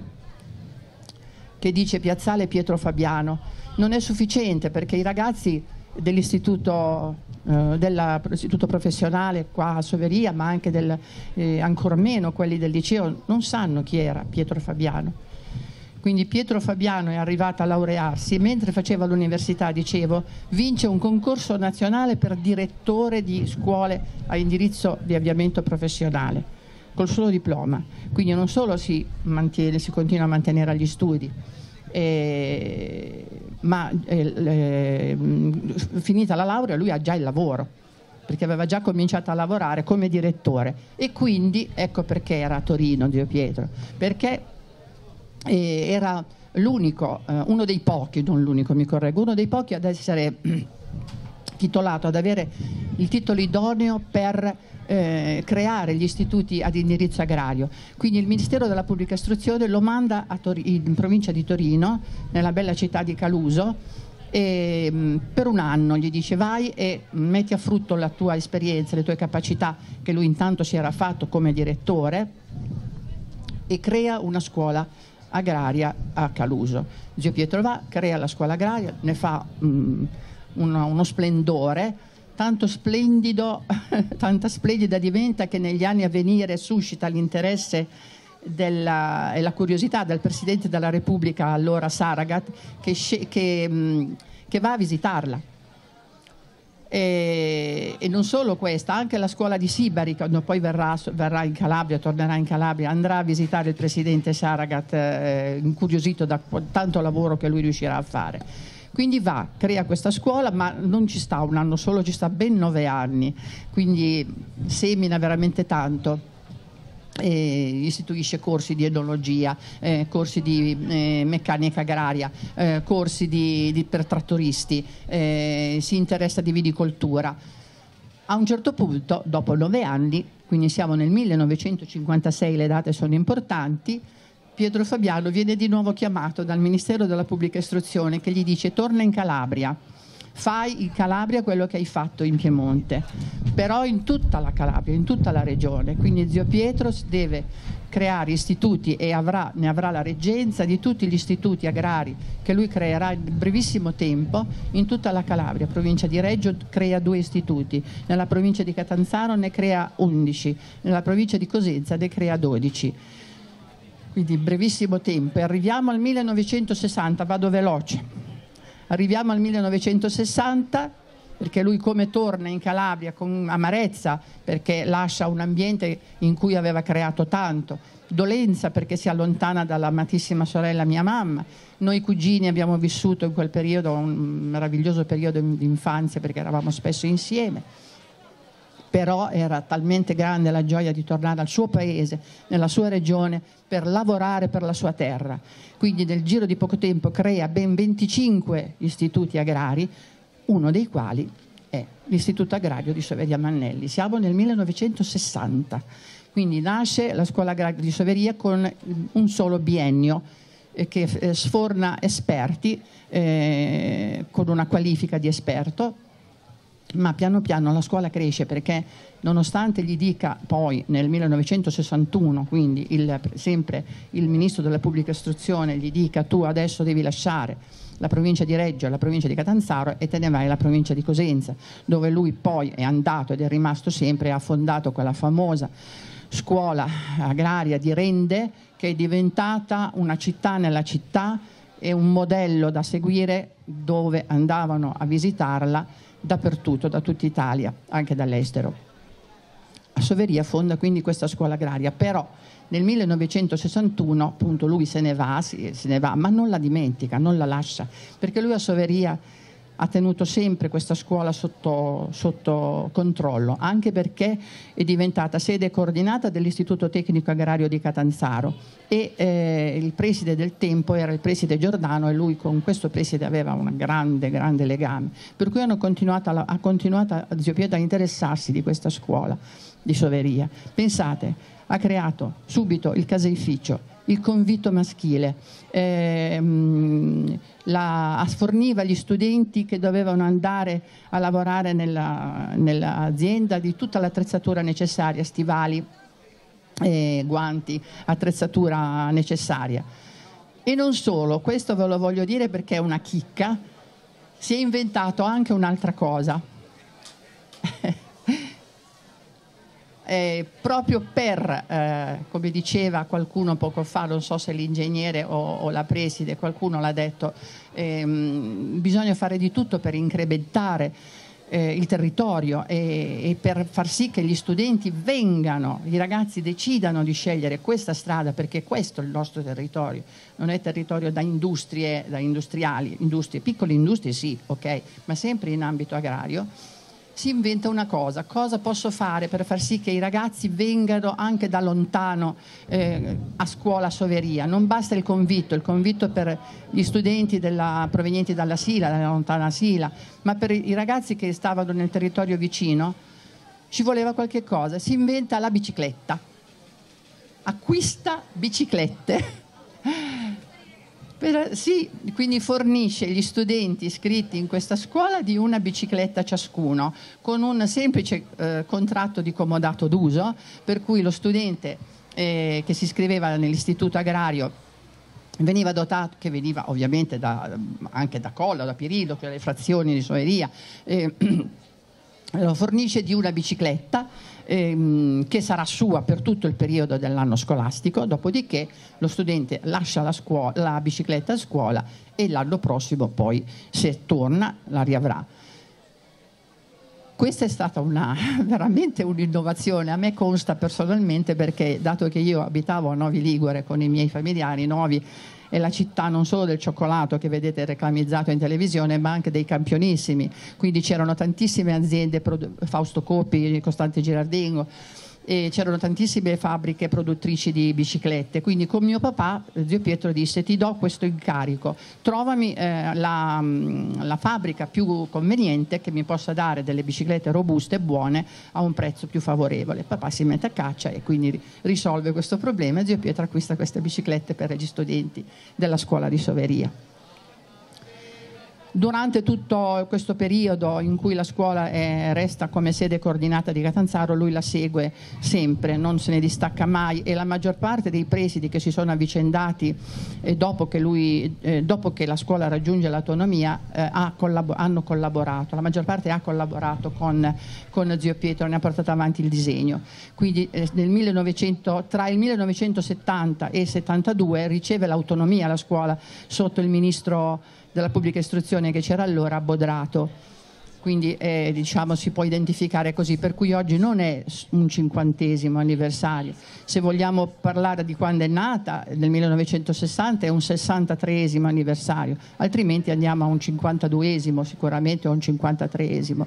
che dice Piazzale Pietro Fabiano. Non è sufficiente, perché i ragazzi dell'istituto, eh, dell'istituto professionale qua a Soveria, ma anche del, eh, ancor meno quelli del liceo, non sanno chi era Pietro Fabiano. Quindi Pietro Fabiano è arrivato a laurearsi, mentre faceva l'università, dicevo, vince un concorso nazionale per direttore di scuole a indirizzo di avviamento professionale, col solo diploma. Quindi non solo si mantiene, si continua a mantenere agli studi, eh, ma eh, eh, finita la laurea lui ha già il lavoro, perché aveva già cominciato a lavorare come direttore, e quindi ecco perché era a Torino Zio Pietro, perché eh, era l'unico, eh, uno dei pochi, non l'unico, mi correggo, uno dei pochi ad essere titolato, ad avere il titolo idoneo per eh, creare gli istituti ad indirizzo agrario. Quindi il Ministero della Pubblica Istruzione lo manda a Tor- in provincia di Torino, nella bella città di Caluso, e mh, per un anno gli dice vai e metti a frutto la tua esperienza, le tue capacità, che lui intanto si era fatto come direttore, e crea una scuola agraria a Caluso. Zio Pietro va, crea la scuola agraria, ne fa mh, uno, uno splendore, tanto splendido, tanta splendida diventa che negli anni a venire suscita l'interesse della, e la curiosità del Presidente della Repubblica, allora Saragat, che, che, mh, che va a visitarla. E, e non solo questa, anche la scuola di Sibari, quando poi verrà, verrà in Calabria, tornerà in Calabria, andrà a visitare il presidente Saragat, eh, incuriosito da tanto lavoro che lui riuscirà a fare. Quindi va, crea questa scuola, ma non ci sta un anno solo, ci sta ben nove anni, quindi semina veramente tanto. Eh, istituisce corsi di enologia, eh, corsi di eh, meccanica agraria, eh, corsi di, di, per trattoristi, eh, si interessa di viticoltura. A un certo punto, dopo nove anni, quindi siamo nel millenovecentocinquantasei, le date sono importanti, Pietro Fabiano viene di nuovo chiamato dal Ministero della Pubblica Istruzione, che gli dice: torna in Calabria, fai in Calabria quello che hai fatto in Piemonte, però in tutta la Calabria, in tutta la regione. Quindi Zio Pietro deve creare istituti, e avrà, ne avrà la reggenza di tutti gli istituti agrari che lui creerà in brevissimo tempo in tutta la Calabria. Provincia di Reggio crea due istituti, nella provincia di Catanzaro ne crea undici, nella provincia di Cosenza ne crea dodici. Quindi in brevissimo tempo. E arriviamo al millenovecentosessanta, vado veloce. Arriviamo al millenovecentosessanta, perché lui, come torna in Calabria con amarezza, perché lascia un ambiente in cui aveva creato tanto, dolenza perché si allontana dall'amatissima sorella mia mamma. Noi cugini abbiamo vissuto in quel periodo un meraviglioso periodo di infanzia, perché eravamo spesso insieme, però era talmente grande la gioia di tornare al suo paese, nella sua regione, per lavorare per la sua terra. Quindi nel giro di poco tempo crea ben venticinque istituti agrari, uno dei quali è l'Istituto Agrario di Soveria Mannelli. Siamo nel millenovecentosessanta, quindi nasce la Scuola Agraria di Soveria con un solo biennio eh, che eh, sforna esperti eh, con una qualifica di esperto. Ma piano piano la scuola cresce, perché nonostante gli dica poi nel millenovecentosessantuno, quindi il, sempre il ministro della Pubblica Istruzione gli dica: tu adesso devi lasciare la provincia di Reggio e la provincia di Catanzaro e te ne vai alla provincia di Cosenza, dove lui poi è andato ed è rimasto sempre, e ha fondato quella famosa scuola agraria di Rende, che è diventata una città nella città e un modello da seguire, dove andavano a visitarla dappertutto, da tutta Italia, anche dall'estero. A Soveria fonda quindi questa scuola agraria, però nel millenovecentosessantuno appunto lui se ne va, se ne va, ma non la dimentica, non la lascia, perché lui a Soveria ha tenuto sempre questa scuola sotto, sotto controllo, anche perché è diventata sede coordinata dell'Istituto Tecnico Agrario di Catanzaro, e eh, il preside del tempo era il preside Giordano, e lui con questo preside aveva un grande, grande legame, per cui hanno continuato a, ha continuato Zio Pietro a interessarsi di questa scuola di Soveria. Pensate, ha creato subito il caseificio, il convitto maschile, ehm, la, forniva gli studenti che dovevano andare a lavorare nella, nell'azienda di tutta l'attrezzatura necessaria, stivali, eh, guanti, attrezzatura necessaria. E non solo, questo ve lo voglio dire perché è una chicca, si è inventato anche un'altra cosa. Eh, proprio per, eh, come diceva qualcuno poco fa, non so se l'ingegnere o, o la preside, qualcuno l'ha detto, ehm, bisogna fare di tutto per incrementare eh, il territorio e, e per far sì che gli studenti vengano, i ragazzi decidano di scegliere questa strada, perché questo è il nostro territorio, non è territorio da industrie, da industriali, industrie, piccole industrie sì, ok, ma sempre in ambito agrario. si inventa una cosa: cosa posso fare per far sì che i ragazzi vengano anche da lontano eh, a scuola a Soveria? Non basta il convitto, il convitto per gli studenti della, provenienti dalla Sila, dalla lontana Sila, ma per i ragazzi che stavano nel territorio vicino ci voleva qualche cosa. Si inventa la bicicletta, acquista biciclette. Per, sì, quindi fornisce gli studenti iscritti in questa scuola di una bicicletta ciascuno, con un semplice eh, contratto di comodato d'uso, per cui lo studente eh, che si iscriveva nell'istituto agrario veniva dotato, che veniva ovviamente da, anche da Colla, da Pirillo, cioè le frazioni di Soveria, eh, lo fornisce di una bicicletta ehm, che sarà sua per tutto il periodo dell'anno scolastico, dopodiché lo studente lascia la, scuola, la bicicletta a scuola e l'anno prossimo poi, se torna, la riavrà. Questa è stata una, veramente un'innovazione, a me consta personalmente, perché dato che io abitavo a Novi Ligure con i miei familiari, Novi è la città non solo del cioccolato che vedete reclamizzato in televisione, ma anche dei campionissimi, quindi c'erano tantissime aziende, Fausto Coppi, Costante Girardengo, e c'erano tantissime fabbriche produttrici di biciclette, quindi con mio papà zio Pietro disse: ti do questo incarico, trovami eh, la, la fabbrica più conveniente che mi possa dare delle biciclette robuste e buone a un prezzo più favorevole. Papà si mette a caccia e quindi risolve questo problema e zio Pietro acquista queste biciclette per gli studenti della scuola di Soveria. Durante tutto questo periodo in cui la scuola è, resta come sede coordinata di Catanzaro, lui la segue sempre, non se ne distacca mai, e la maggior parte dei presidi che si sono avvicendati eh, dopo, che lui, eh, dopo che la scuola raggiunge l'autonomia eh, ha collab- hanno collaborato, la maggior parte ha collaborato con, con zio Pietro, ne ha portato avanti il disegno. Quindi eh, nel millenovecento, tra il millenovecentosettanta e il settantadue riceve l'autonomia la scuola sotto il ministro della pubblica istruzione che c'era allora, Bodrato, quindi eh, diciamo si può identificare così, per cui oggi non è un cinquantesimo anniversario, se vogliamo parlare di quando è nata nel millenovecentosessanta è un sessantatreesimo anniversario, altrimenti andiamo a un cinquantaduesimo sicuramente o un cinquantatreesimo.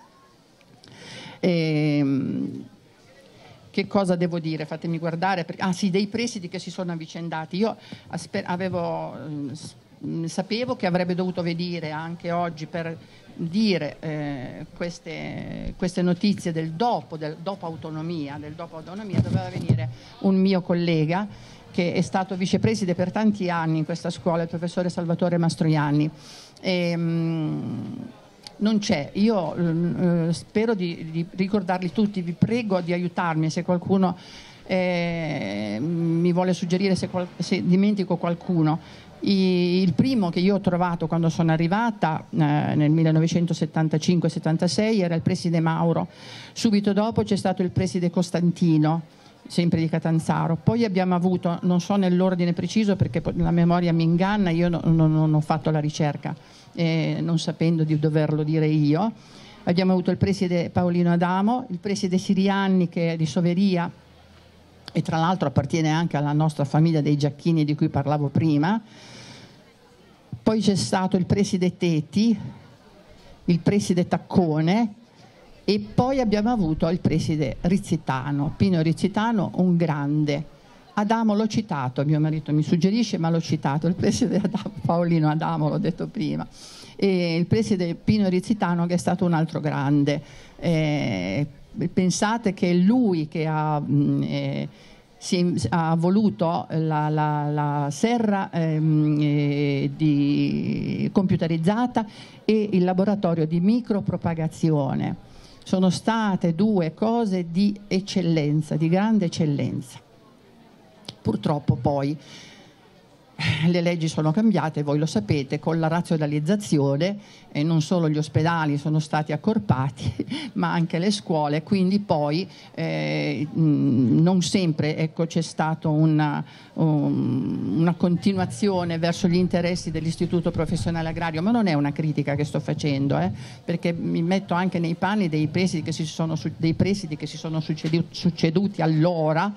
E, che cosa devo dire? Fatemi guardare, perché, ah sì, dei presidi che si sono avvicendati. Io aspe- avevo sapevo che avrebbe dovuto venire anche oggi per dire eh, queste, queste notizie del dopo, del dopo autonomia, del dopo autonomia, doveva venire un mio collega che è stato vicepreside per tanti anni in questa scuola, il professore Salvatore Mastroianni. E, mh, non c'è, io eh, spero di, di ricordarli tutti, vi prego di aiutarmi se qualcuno eh, mi vuole suggerire, se, qual- se dimentico qualcuno. Il primo che io ho trovato quando sono arrivata eh, nel millenovecentosettantacinque settantasei era il preside Mauro, subito dopo c'è stato il preside Costantino, sempre di Catanzaro, poi abbiamo avuto, non so nell'ordine preciso perché la memoria mi inganna, io non, non, non ho fatto la ricerca eh, non sapendo di doverlo dire io, abbiamo avuto il preside Paolino Adamo, il preside Sirianni che è di Soveria e tra l'altro appartiene anche alla nostra famiglia dei Giacchini di cui parlavo prima. Poi c'è stato il preside Teti, il preside Taccone e poi abbiamo avuto il preside Rizzitano, Pino Rizzitano, un grande. Adamo l'ho citato, mio marito mi suggerisce, ma l'ho citato, il preside Adamo, Paolino Adamo l'ho detto prima, e il preside Pino Rizzitano che è stato un altro grande. Eh, pensate che è lui che ha... Mh, eh, Si ha voluto la, la, la serra ehm, eh, di, computerizzata e il laboratorio di micropropagazione. Sono state due cose di eccellenza, di grande eccellenza. Purtroppo poi le leggi sono cambiate, voi lo sapete, con la razionalizzazione e non solo gli ospedali sono stati accorpati ma anche le scuole, quindi poi eh, non sempre ecco, c'è stata una, um, una continuazione verso gli interessi dell'istituto professionale agrario, ma non è una critica che sto facendo eh, perché mi metto anche nei panni dei presidi che si sono, dei presidi che si sono succeduti, succeduti allora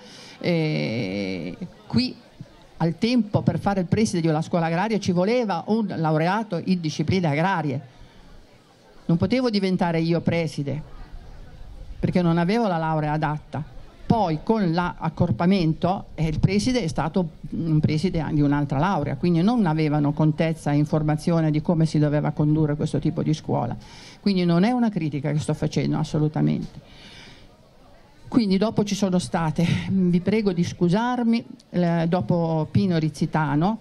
eh, qui. Al tempo per fare il preside della scuola agraria ci voleva un laureato in discipline agrarie. Non potevo diventare io preside, perché non avevo la laurea adatta. Poi con l'accorpamento eh, il preside è stato un preside di un'altra laurea, quindi non avevano contezza e informazione di come si doveva condurre questo tipo di scuola. Quindi non è una critica che sto facendo, assolutamente. Quindi dopo ci sono state, vi prego di scusarmi, eh, dopo Pino Rizzitano,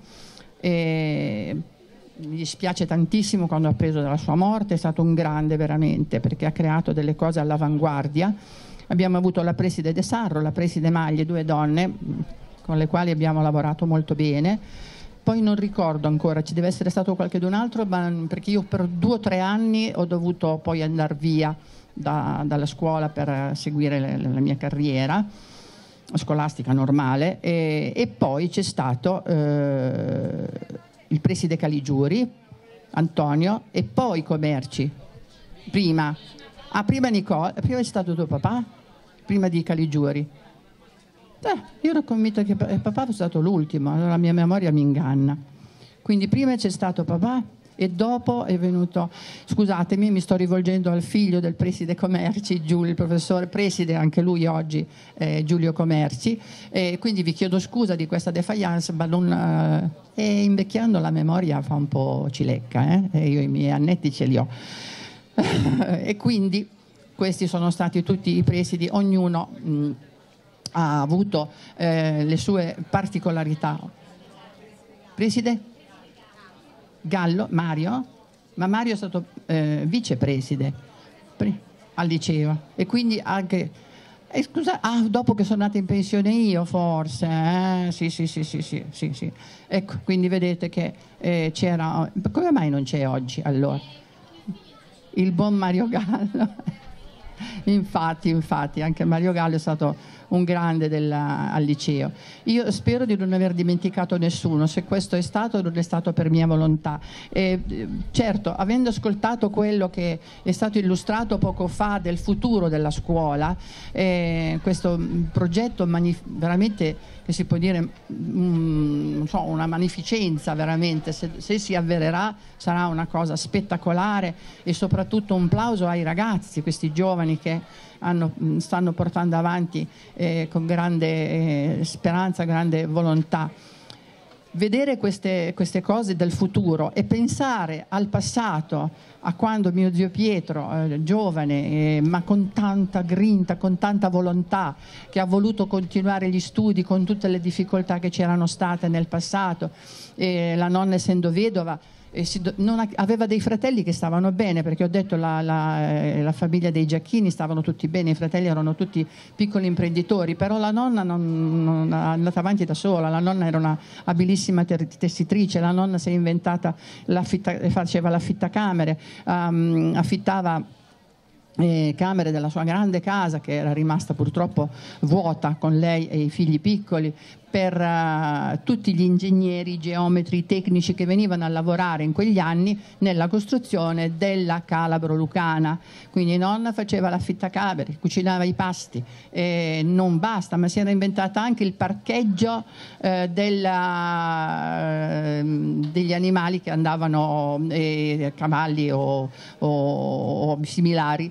eh, mi dispiace tantissimo quando ho appreso della sua morte, è stato un grande veramente, perché ha creato delle cose all'avanguardia. Abbiamo avuto la preside De Sarro, la preside Maglie, due donne con le quali abbiamo lavorato molto bene. Poi non ricordo ancora, ci deve essere stato qualcun altro, ma perché io per due o tre anni ho dovuto poi andare via da, dalla scuola per seguire le, la mia carriera scolastica normale, e, e poi c'è stato eh, il preside Caligiuri, Antonio, e poi Comerci. Prima, ah, prima Nicola, prima è stato tuo papà? Prima di Caligiuri. Eh, io ero convinta che papà fosse stato l'ultimo, allora la mia memoria mi inganna. Quindi prima c'è stato papà e dopo è venuto, scusatemi, mi sto rivolgendo al figlio del preside Comerci, Giulio, il professore preside anche lui oggi, eh, Giulio Comerci, e quindi vi chiedo scusa di questa defiance, ma non, eh, e invecchiando la memoria fa un po' cilecca, eh? E io i miei annetti ce li ho. E quindi questi sono stati tutti i presidi, ognuno mh, ha avuto eh, le sue particolarità. Preside? Gallo? Mario? Ma Mario è stato eh, vicepreside al liceo e quindi anche eh, scusa, ah, dopo che sono andata in pensione io forse eh? sì, sì, sì, sì, sì, sì, sì. Ecco, quindi vedete che eh, c'era, come mai non c'è oggi allora il buon Mario Gallo? Infatti, infatti, anche Mario Gallo è stato un grande della, al liceo. Io spero di non aver dimenticato nessuno, se questo è stato non è stato per mia volontà. E, certo, avendo ascoltato quello che è stato illustrato poco fa del futuro della scuola, eh, questo progetto manif- veramente che si può dire um, non so, una magnificenza veramente, se, se si avvererà sarà una cosa spettacolare e soprattutto un plauso ai ragazzi, questi giovani che hanno, stanno portando avanti eh, con grande eh, speranza, grande volontà. Vedere queste, queste cose del futuro e pensare al passato, a quando mio zio Pietro, eh, giovane, eh, ma con tanta grinta, con tanta volontà, che ha voluto continuare gli studi con tutte le difficoltà che c'erano state nel passato, eh, la nonna essendo vedova, E si, non ha, aveva dei fratelli che stavano bene, perché ho detto la, la, eh, la famiglia dei Giacchini stavano tutti bene, i fratelli erano tutti piccoli imprenditori, però la nonna non, non è andata avanti da sola, la nonna era una abilissima tessitrice, la nonna si è inventata, l'affitta, faceva l'affittacamere, um, affittava Eh, camere della sua grande casa che era rimasta purtroppo vuota con lei e i figli piccoli, per uh, tutti gli ingegneri, geometri, tecnici che venivano a lavorare in quegli anni nella costruzione della Calabro Lucana. Quindi nonna faceva l'affittacamere, cucinava i pasti, eh, non basta, ma si era inventata anche il parcheggio eh, della, eh, degli animali che andavano, eh, cavalli o, o, o similari,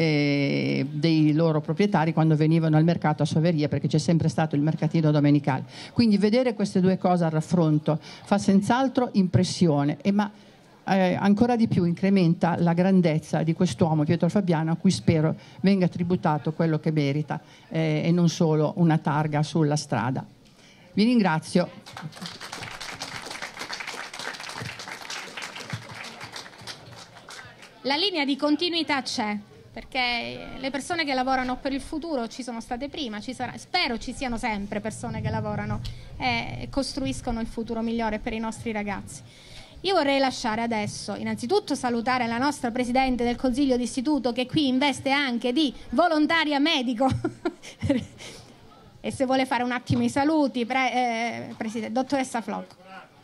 eh, dei loro proprietari quando venivano al mercato a Soveria, perché c'è sempre stato il mercatino domenicale. Quindi vedere queste due cose al raffronto fa senz'altro impressione, e ma eh, ancora di più incrementa la grandezza di quest'uomo Pietro Fabiano, a cui spero venga tributato quello che merita eh, e non solo una targa sulla strada. Vi ringrazio. La linea di continuità c'è, perché le persone che lavorano per il futuro ci sono state prima, ci sarà, spero ci siano sempre persone che lavorano e costruiscono il futuro migliore per i nostri ragazzi. Io vorrei lasciare adesso, innanzitutto salutare la nostra Presidente del Consiglio d'Istituto, che qui investe anche di volontaria medico e se vuole fare un attimo i saluti, pre, eh, Presidente, dottoressa Flocco.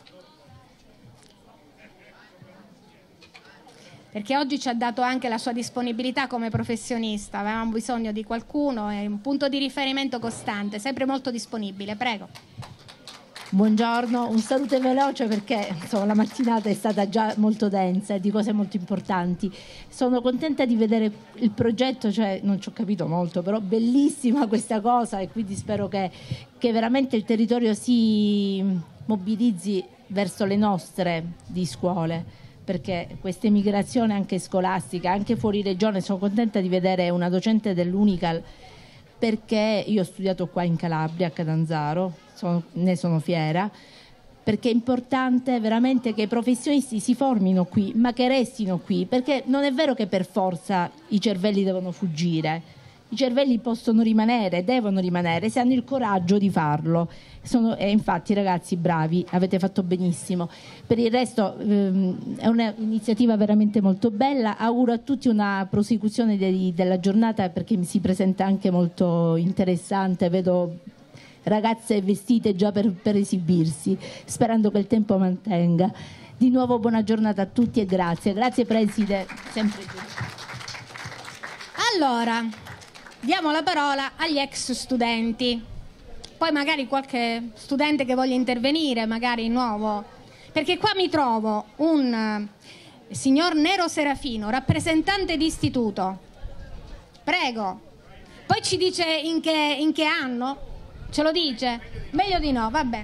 Perché oggi ci ha dato anche la sua disponibilità come professionista, avevamo bisogno di qualcuno, è un punto di riferimento costante, sempre molto disponibile. Prego. Buongiorno, un saluto veloce perché insomma, la mattinata è stata già molto densa e di cose molto importanti. Sono contenta di vedere il progetto, cioè non ci ho capito molto, però bellissima questa cosa e quindi spero che, che veramente il territorio si mobilizzi verso le nostre di scuole, perché questa emigrazione anche scolastica, anche fuori regione, sono contenta di vedere una docente dell'Unical, perché io ho studiato qua in Calabria, a Catanzaro, sono, ne sono fiera, perché è importante veramente che i professionisti si formino qui, ma che restino qui, perché non è vero che per forza i cervelli devono fuggire. I cervelli possono rimanere, devono rimanere, se hanno il coraggio di farlo. Sono, e infatti ragazzi bravi, avete fatto benissimo. Per il resto ehm, è un'iniziativa veramente molto bella. Auguro a tutti una prosecuzione de, della giornata perché mi si presenta anche molto interessante. Vedo ragazze vestite già per, per esibirsi, sperando che il tempo mantenga. Di nuovo buona giornata a tutti e grazie. Grazie preside, sempre giù. Allora, diamo la parola agli ex studenti, poi magari qualche studente che voglia intervenire, magari nuovo, perché qua mi trovo un uh, signor Nero Serafino, rappresentante di istituto. Prego. Poi ci dice in che, in che anno? Ce lo dice? Meglio di no, vabbè.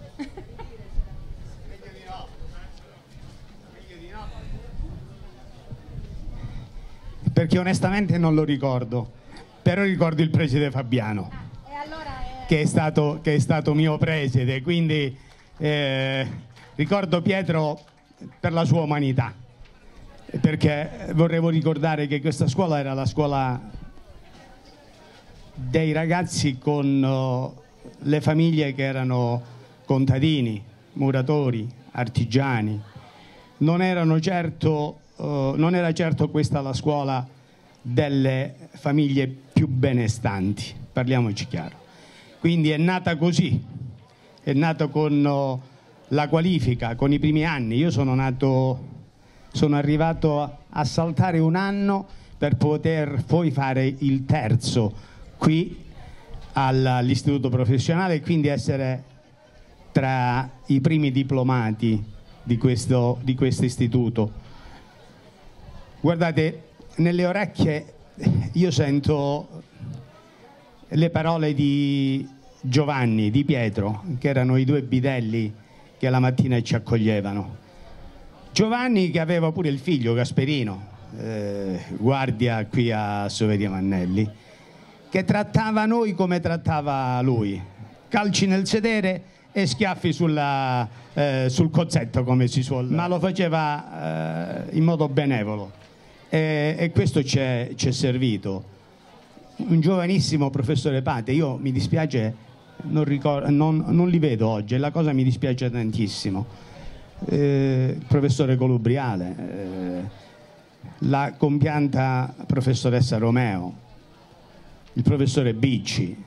Perché onestamente non lo ricordo. Però ricordo il preside Fabiano, ah, e allora è... che, è stato, che è stato mio preside, quindi eh, ricordo Pietro per la sua umanità, perché vorrei ricordare che questa scuola era la scuola dei ragazzi con uh, le famiglie che erano contadini, muratori, artigiani. Non erano certo, uh, non era certo questa la scuola delle famiglie più benestanti, parliamoci chiaro. Quindi è nata così, è nata con uh, la qualifica, con i primi anni. Io sono nato, sono arrivato a, a saltare un anno per poter poi fare il terzo qui all'istituto professionale e quindi essere tra i primi diplomati di questo, di questo istituto. Guardate, nelle orecchie io sento le parole di Giovanni, di Pietro, che erano i due bidelli che la mattina ci accoglievano. Giovanni che aveva pure il figlio Gasperino, eh, guardia qui a Soveria Mannelli, che trattava noi come trattava lui, calci nel sedere e schiaffi sulla, eh, sul cozzetto, come si suol, ma lo faceva eh, in modo benevolo. E, e questo ci è, ci è servito. Un giovanissimo professore Pate, io mi dispiace, non, ricordo, non, non li vedo oggi e la cosa mi dispiace tantissimo. Eh, il professore Colubriale, eh, la compianta professoressa Romeo, il professore Bicci,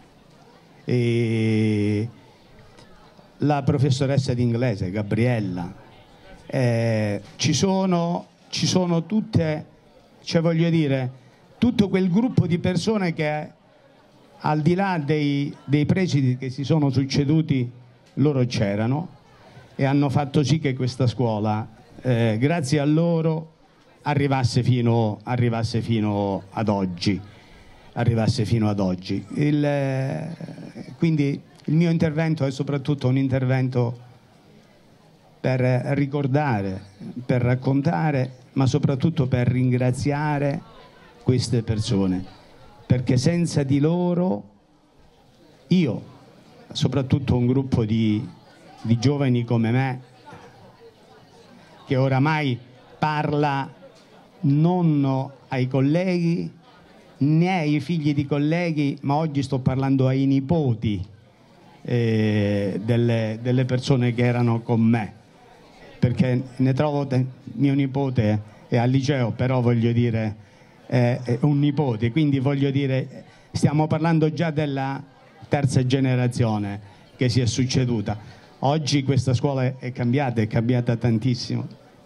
e la professoressa di inglese Gabriella. Eh, ci sono, ci sono tutte, cioè voglio dire, tutto quel gruppo di persone che al di là dei, dei presidi che si sono succeduti, loro c'erano e hanno fatto sì che questa scuola, eh, grazie a loro, arrivasse fino, arrivasse fino ad oggi. Arrivasse fino ad oggi. Il, eh, quindi il mio intervento è soprattutto un intervento per ricordare, per raccontare, ma soprattutto per ringraziare queste persone, perché senza di loro io, soprattutto un gruppo di, di giovani come me, che oramai parla non ai colleghi né ai figli di colleghi, ma oggi sto parlando ai nipoti eh, delle, delle persone che erano con me, perché ne trovo te, mio nipote è al liceo, però voglio dire eh, è un nipote, quindi voglio dire stiamo parlando già della terza generazione che si è succeduta. Oggi questa scuola è cambiata, è cambiata tantissimo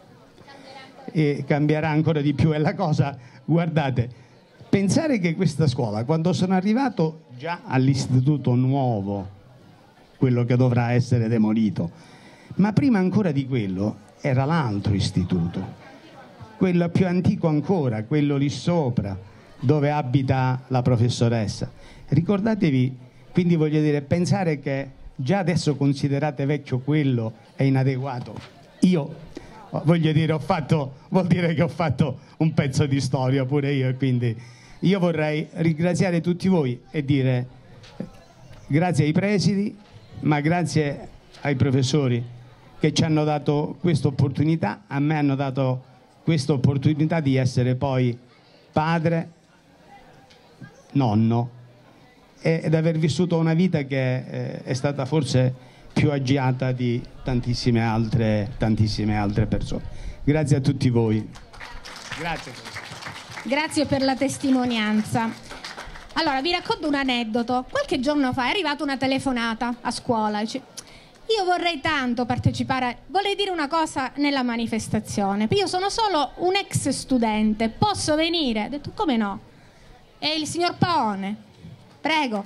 e cambierà ancora di più. E la cosa, guardate, pensare che questa scuola, quando sono arrivato già all'istituto nuovo, quello che dovrà essere demolito. Ma prima ancora di quello era l'altro istituto, quello più antico ancora, quello lì sopra, dove abita la professoressa. Ricordatevi, quindi voglio dire, pensare che già adesso considerate vecchio quello è inadeguato. Io voglio dire, ho fatto, vuol dire che ho fatto un pezzo di storia pure io, e quindi io vorrei ringraziare tutti voi e dire grazie ai presidi, ma grazie ai professori che ci hanno dato questa opportunità. A me hanno dato questa opportunità di essere poi padre, nonno, ed aver vissuto una vita che eh, è stata forse più agiata di tantissime altre, tantissime altre persone. Grazie a tutti voi. Grazie. Grazie per la testimonianza. Allora, vi racconto un aneddoto. Qualche giorno fa è arrivata una telefonata a scuola. Dice, io vorrei tanto partecipare, vorrei dire una cosa nella manifestazione. Io sono solo un ex studente, posso venire? Ho detto, come no? È il signor Paone. Prego.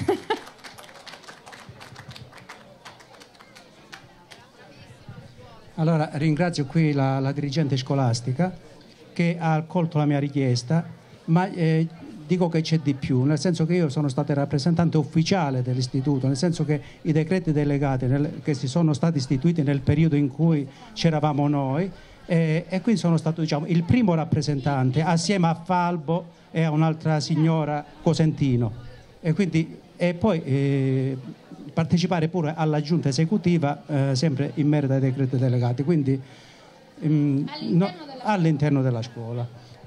Allora, ringrazio qui la, la dirigente scolastica che ha accolto la mia richiesta, ma eh, dico che c'è di più, nel senso che io sono stato rappresentante ufficiale dell'istituto, nel senso che i decreti delegati nel, che si sono stati istituiti nel periodo in cui c'eravamo noi, eh, e quindi sono stato, diciamo, il primo rappresentante assieme a Falbo e a un'altra signora Cosentino, e quindi e poi eh, partecipare pure alla giunta esecutiva eh, sempre in merito ai decreti delegati, quindi mh, all'interno, no, della... all'interno della scuola.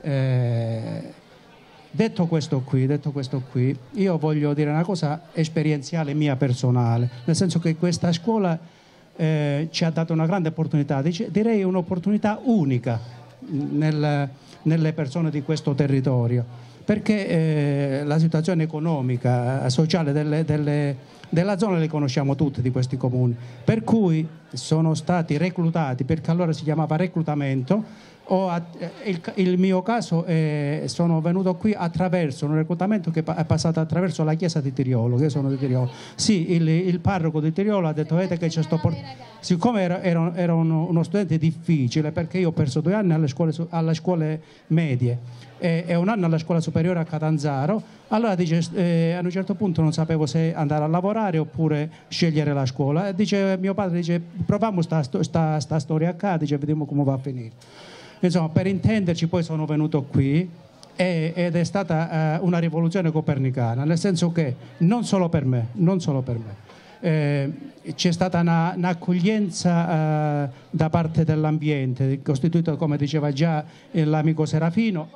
Eh, detto questo qui, detto questo qui, io voglio dire una cosa esperienziale mia personale, nel senso che questa scuola eh, ci ha dato una grande opportunità, direi un'opportunità unica nel, nelle persone di questo territorio, perché eh, la situazione economica, sociale delle, delle, della zona le conosciamo tutte di questi comuni, per cui sono stati reclutati, perché allora si chiamava reclutamento. Ho, il, il mio caso è, sono venuto qui attraverso un reclutamento che è passato attraverso la chiesa di Tiriolo, che io sono di Tiriolo. Sì, il, il parroco di Tiriolo ha detto, vedete che c'è sto port-". Siccome era, era, era uno, uno studente difficile, perché io ho perso due anni alle scuole, alle scuole medie e, e un anno alla scuola superiore a Catanzaro, allora dice, eh, a un certo punto non sapevo se andare a lavorare oppure scegliere la scuola, e dice, mio padre dice, proviamo sta, sta, sta storia qua, dice, vediamo come va a finire. Insomma, per intenderci, poi sono venuto qui e, ed è stata uh, una rivoluzione copernicana, nel senso che non solo per me, non solo per me, eh, c'è stata una, un'accoglienza uh, da parte dell'ambiente, costituito, come diceva già l'amico Serafino,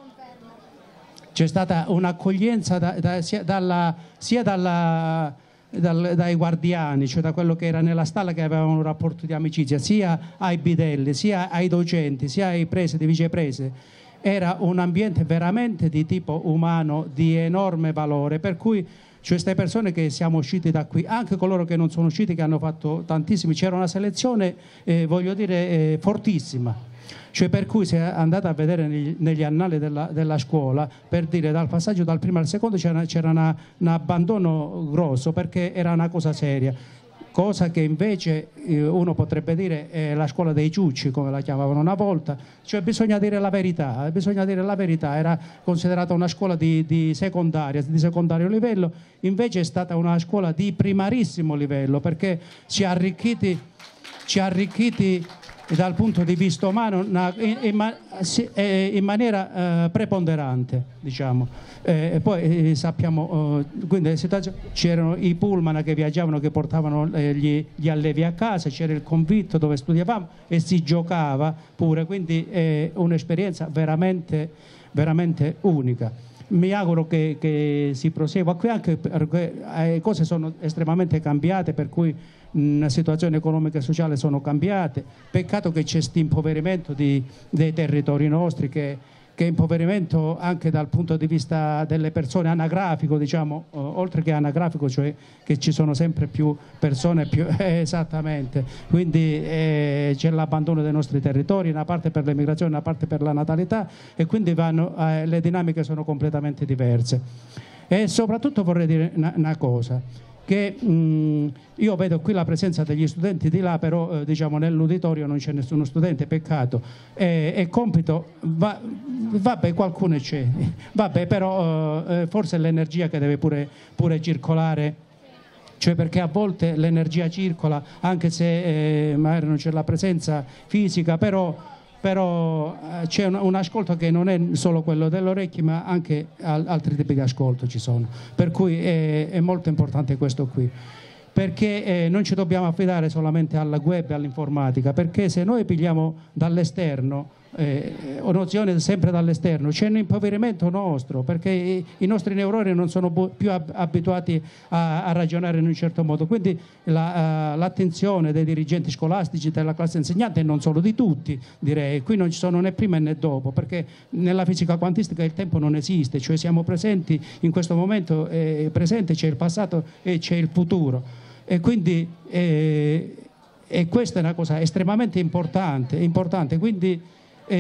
c'è stata un'accoglienza da, da, sia dalla... Sia dalla Dal, dai guardiani, cioè da quello che era nella stalla, che avevano un rapporto di amicizia sia ai bidelli, sia ai docenti, sia ai presidi, vicepresidi. Era un ambiente veramente di tipo umano di enorme valore, per cui cioè, queste persone che siamo usciti da qui, anche coloro che non sono usciti, che hanno fatto tantissimi, c'era una selezione eh, voglio dire eh, fortissima. Cioè, per cui se andate a vedere negli, negli annali della, della scuola, per dire dal passaggio dal primo al secondo c'era, c'era una, un abbandono grosso, perché era una cosa seria, cosa che invece eh, uno potrebbe dire è la scuola dei ciucci, come la chiamavano una volta. Cioè bisogna dire la verità, bisogna dire la verità, era considerata una scuola di, di secondaria, di secondario livello, invece è stata una scuola di primarissimo livello, perché ci ha arricchiti, ci ha arricchiti dal punto di vista umano in, in, in maniera uh, preponderante, diciamo. Eh, e poi eh, sappiamo, uh, quindi c'erano i pullman che viaggiavano, che portavano eh, gli, gli allievi a casa, c'era il convitto dove studiavamo e si giocava pure, quindi è un'esperienza veramente, veramente unica. Mi auguro che, che si prosegua qui, anche perché le cose sono estremamente cambiate, per cui la situazione economica e sociale sono cambiate. Peccato che c'è questo impoverimento di, dei territori nostri, che, che è impoverimento anche dal punto di vista delle persone, anagrafico, diciamo, eh, oltre che anagrafico, cioè che ci sono sempre più persone, più, eh, esattamente, quindi eh, c'è l'abbandono dei nostri territori, una parte per l'emigrazione, una parte per la natalità, e quindi vanno, eh, le dinamiche sono completamente diverse. E soprattutto vorrei dire una, una cosa. che mh, io vedo qui la presenza degli studenti di là, però eh, diciamo nell'uditorio non c'è nessuno studente, peccato. E, e compito, va, vabbè, qualcuno c'è, vabbè, però eh, forse è l'energia che deve pure, pure circolare, cioè perché a volte l'energia circola anche se eh, magari non c'è la presenza fisica, però però eh, c'è un, un ascolto che non è solo quello dell'orecchio, ma anche al, altri tipi di ascolto ci sono, per cui è, è molto importante questo qui, perché eh, non ci dobbiamo affidare solamente al web e all'informatica, perché se noi pigliamo dall'esterno eh, o nozioni sempre dall'esterno, c'è un impoverimento nostro, perché i, i nostri neuroni non sono più ab- abituati a, a ragionare in un certo modo, quindi la, uh, l'attenzione dei dirigenti scolastici, della classe insegnante e non solo, di tutti, direi, qui non ci sono né prima né dopo, perché nella fisica quantistica il tempo non esiste, cioè siamo presenti in questo momento, eh, presente c'è il passato e c'è il futuro, e quindi eh, e questa è una cosa estremamente importante, importante quindi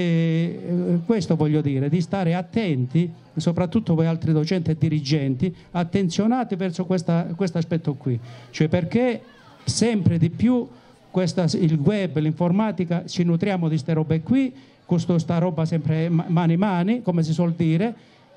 E questo voglio dire, di stare attenti, soprattutto voi altri docenti e dirigenti, attenzionati verso questo aspetto qui, cioè perché sempre di più questa, il web, l'informatica, ci nutriamo di ste robe qui, questo sta roba sempre mani mani, come si suol dire,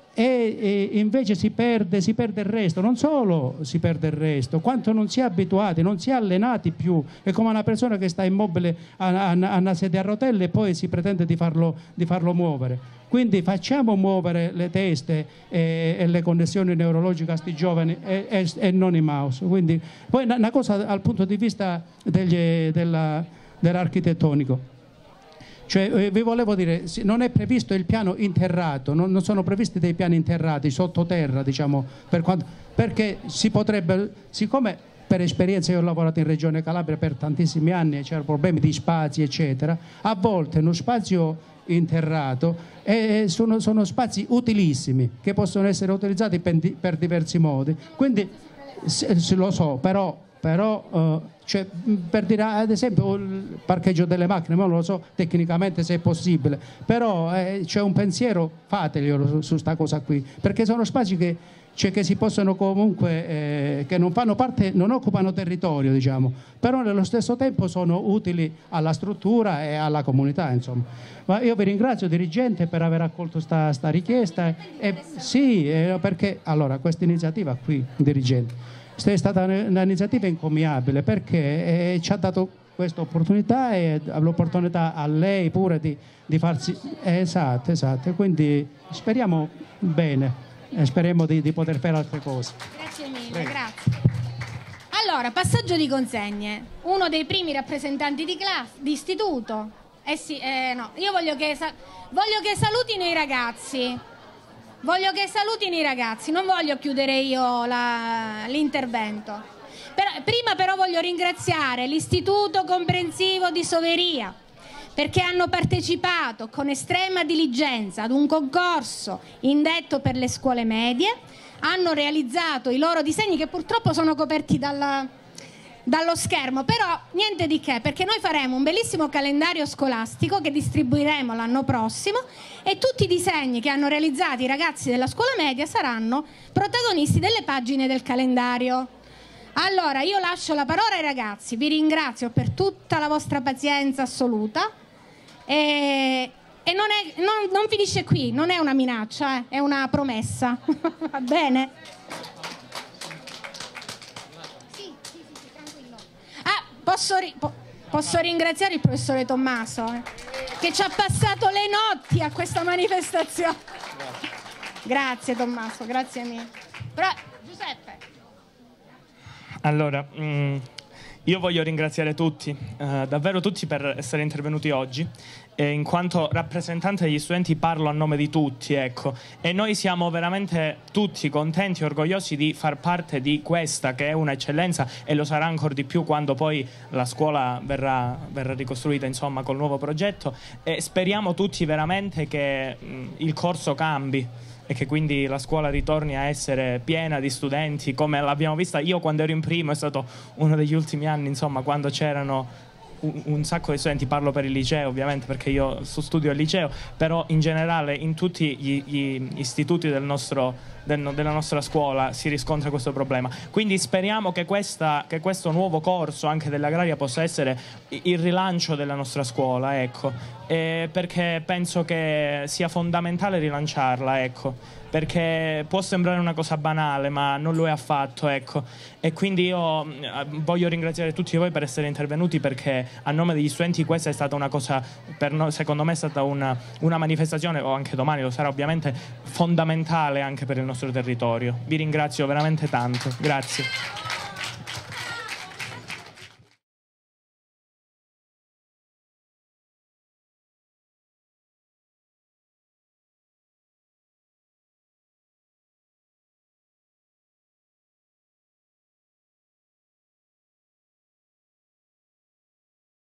e, e invece si perde, si perde il resto, non solo si perde il resto, quanto non si è abituati, non si è allenati più, è come una persona che sta immobile a, a, a una sedia a rotelle e poi si pretende di farlo, di farlo muovere. Quindi facciamo muovere le teste e, e le connessioni neurologiche a sti giovani e, e, e non i mouse. Quindi, poi una cosa dal punto di vista degli, della, dell'architettonico. Cioè, eh, vi volevo dire, non è previsto il piano interrato, non, non sono previsti dei piani interrati sottoterra, diciamo, per quanto, perché si potrebbe, siccome per esperienza io ho lavorato in Regione Calabria per tantissimi anni e c'erano problemi di spazi, eccetera, a volte uno spazio interrato eh, sono, sono spazi utilissimi che possono essere utilizzati per, per diversi modi, quindi se, se lo so, però, però uh, cioè, per dire ad esempio il parcheggio delle macchine, ma non lo so tecnicamente se è possibile, però eh, c'è un pensiero, fateglielo su, su sta cosa qui, perché sono spazi che, cioè, che si possono comunque eh, che non fanno parte, non occupano territorio, diciamo, però nello stesso tempo sono utili alla struttura e alla comunità, insomma. Ma io vi ringrazio dirigente per aver accolto sta, sta richiesta e, sì, eh, perché allora questa iniziativa qui, dirigente, è stata un'iniziativa incommiabile, perché eh, ci ha dato questa opportunità e l'opportunità a lei pure di, di farsi eh, esatto, esatto, e quindi speriamo bene e speriamo di, di poter fare altre cose. Grazie mille. Prego. Grazie. Allora, passaggio di consegne. Uno dei primi rappresentanti di classe, di istituto. Eh sì, eh no, io voglio che, voglio che salutino i ragazzi. Voglio che salutino i ragazzi, non voglio chiudere io la, l'intervento. Per, prima però voglio ringraziare l'Istituto Comprensivo di Soveria, perché hanno partecipato con estrema diligenza ad un concorso indetto per le scuole medie, hanno realizzato i loro disegni che purtroppo sono coperti dalla, dallo schermo, però niente di che, perché noi faremo un bellissimo calendario scolastico che distribuiremo l'anno prossimo e tutti i disegni che hanno realizzato i ragazzi della scuola media saranno protagonisti delle pagine del calendario. Allora io lascio la parola ai ragazzi, vi ringrazio per tutta la vostra pazienza assoluta e, e non, è, non, non finisce qui, non è una minaccia, eh, è una promessa. Va bene? Posso, ri- po- posso ringraziare il professore Tommaso eh, che ci ha passato le notti a questa manifestazione. Grazie Tommaso, grazie mille. Però, Giuseppe. Allora, mh, io voglio ringraziare tutti, eh, davvero tutti, per essere intervenuti oggi. E in quanto rappresentante degli studenti parlo a nome di tutti, ecco, e noi siamo veramente tutti contenti e orgogliosi di far parte di questa che è un'eccellenza e lo sarà ancora di più quando poi la scuola verrà, verrà ricostruita, insomma, col nuovo progetto, e speriamo tutti veramente che mh, il corso cambi e che quindi la scuola ritorni a essere piena di studenti come l'abbiamo vista. Io quando ero in primo, è stato uno degli ultimi anni, insomma, quando c'erano un, un sacco di studenti, parlo per il liceo ovviamente perché io studio al liceo, però in generale in tutti gli, gli istituti del nostro, del, della nostra scuola si riscontra questo problema. Quindi speriamo che, questa, che questo nuovo corso anche dell'agraria possa essere il rilancio della nostra scuola, ecco, eh, perché penso che sia fondamentale rilanciarla, ecco, perché può sembrare una cosa banale ma non lo è affatto, ecco. E quindi io voglio ringraziare tutti voi per essere intervenuti, perché a nome degli studenti questa è stata una cosa, per noi, secondo me è stata una, una manifestazione, o anche domani lo sarà ovviamente, fondamentale anche per il nostro territorio. Vi ringrazio veramente tanto, grazie.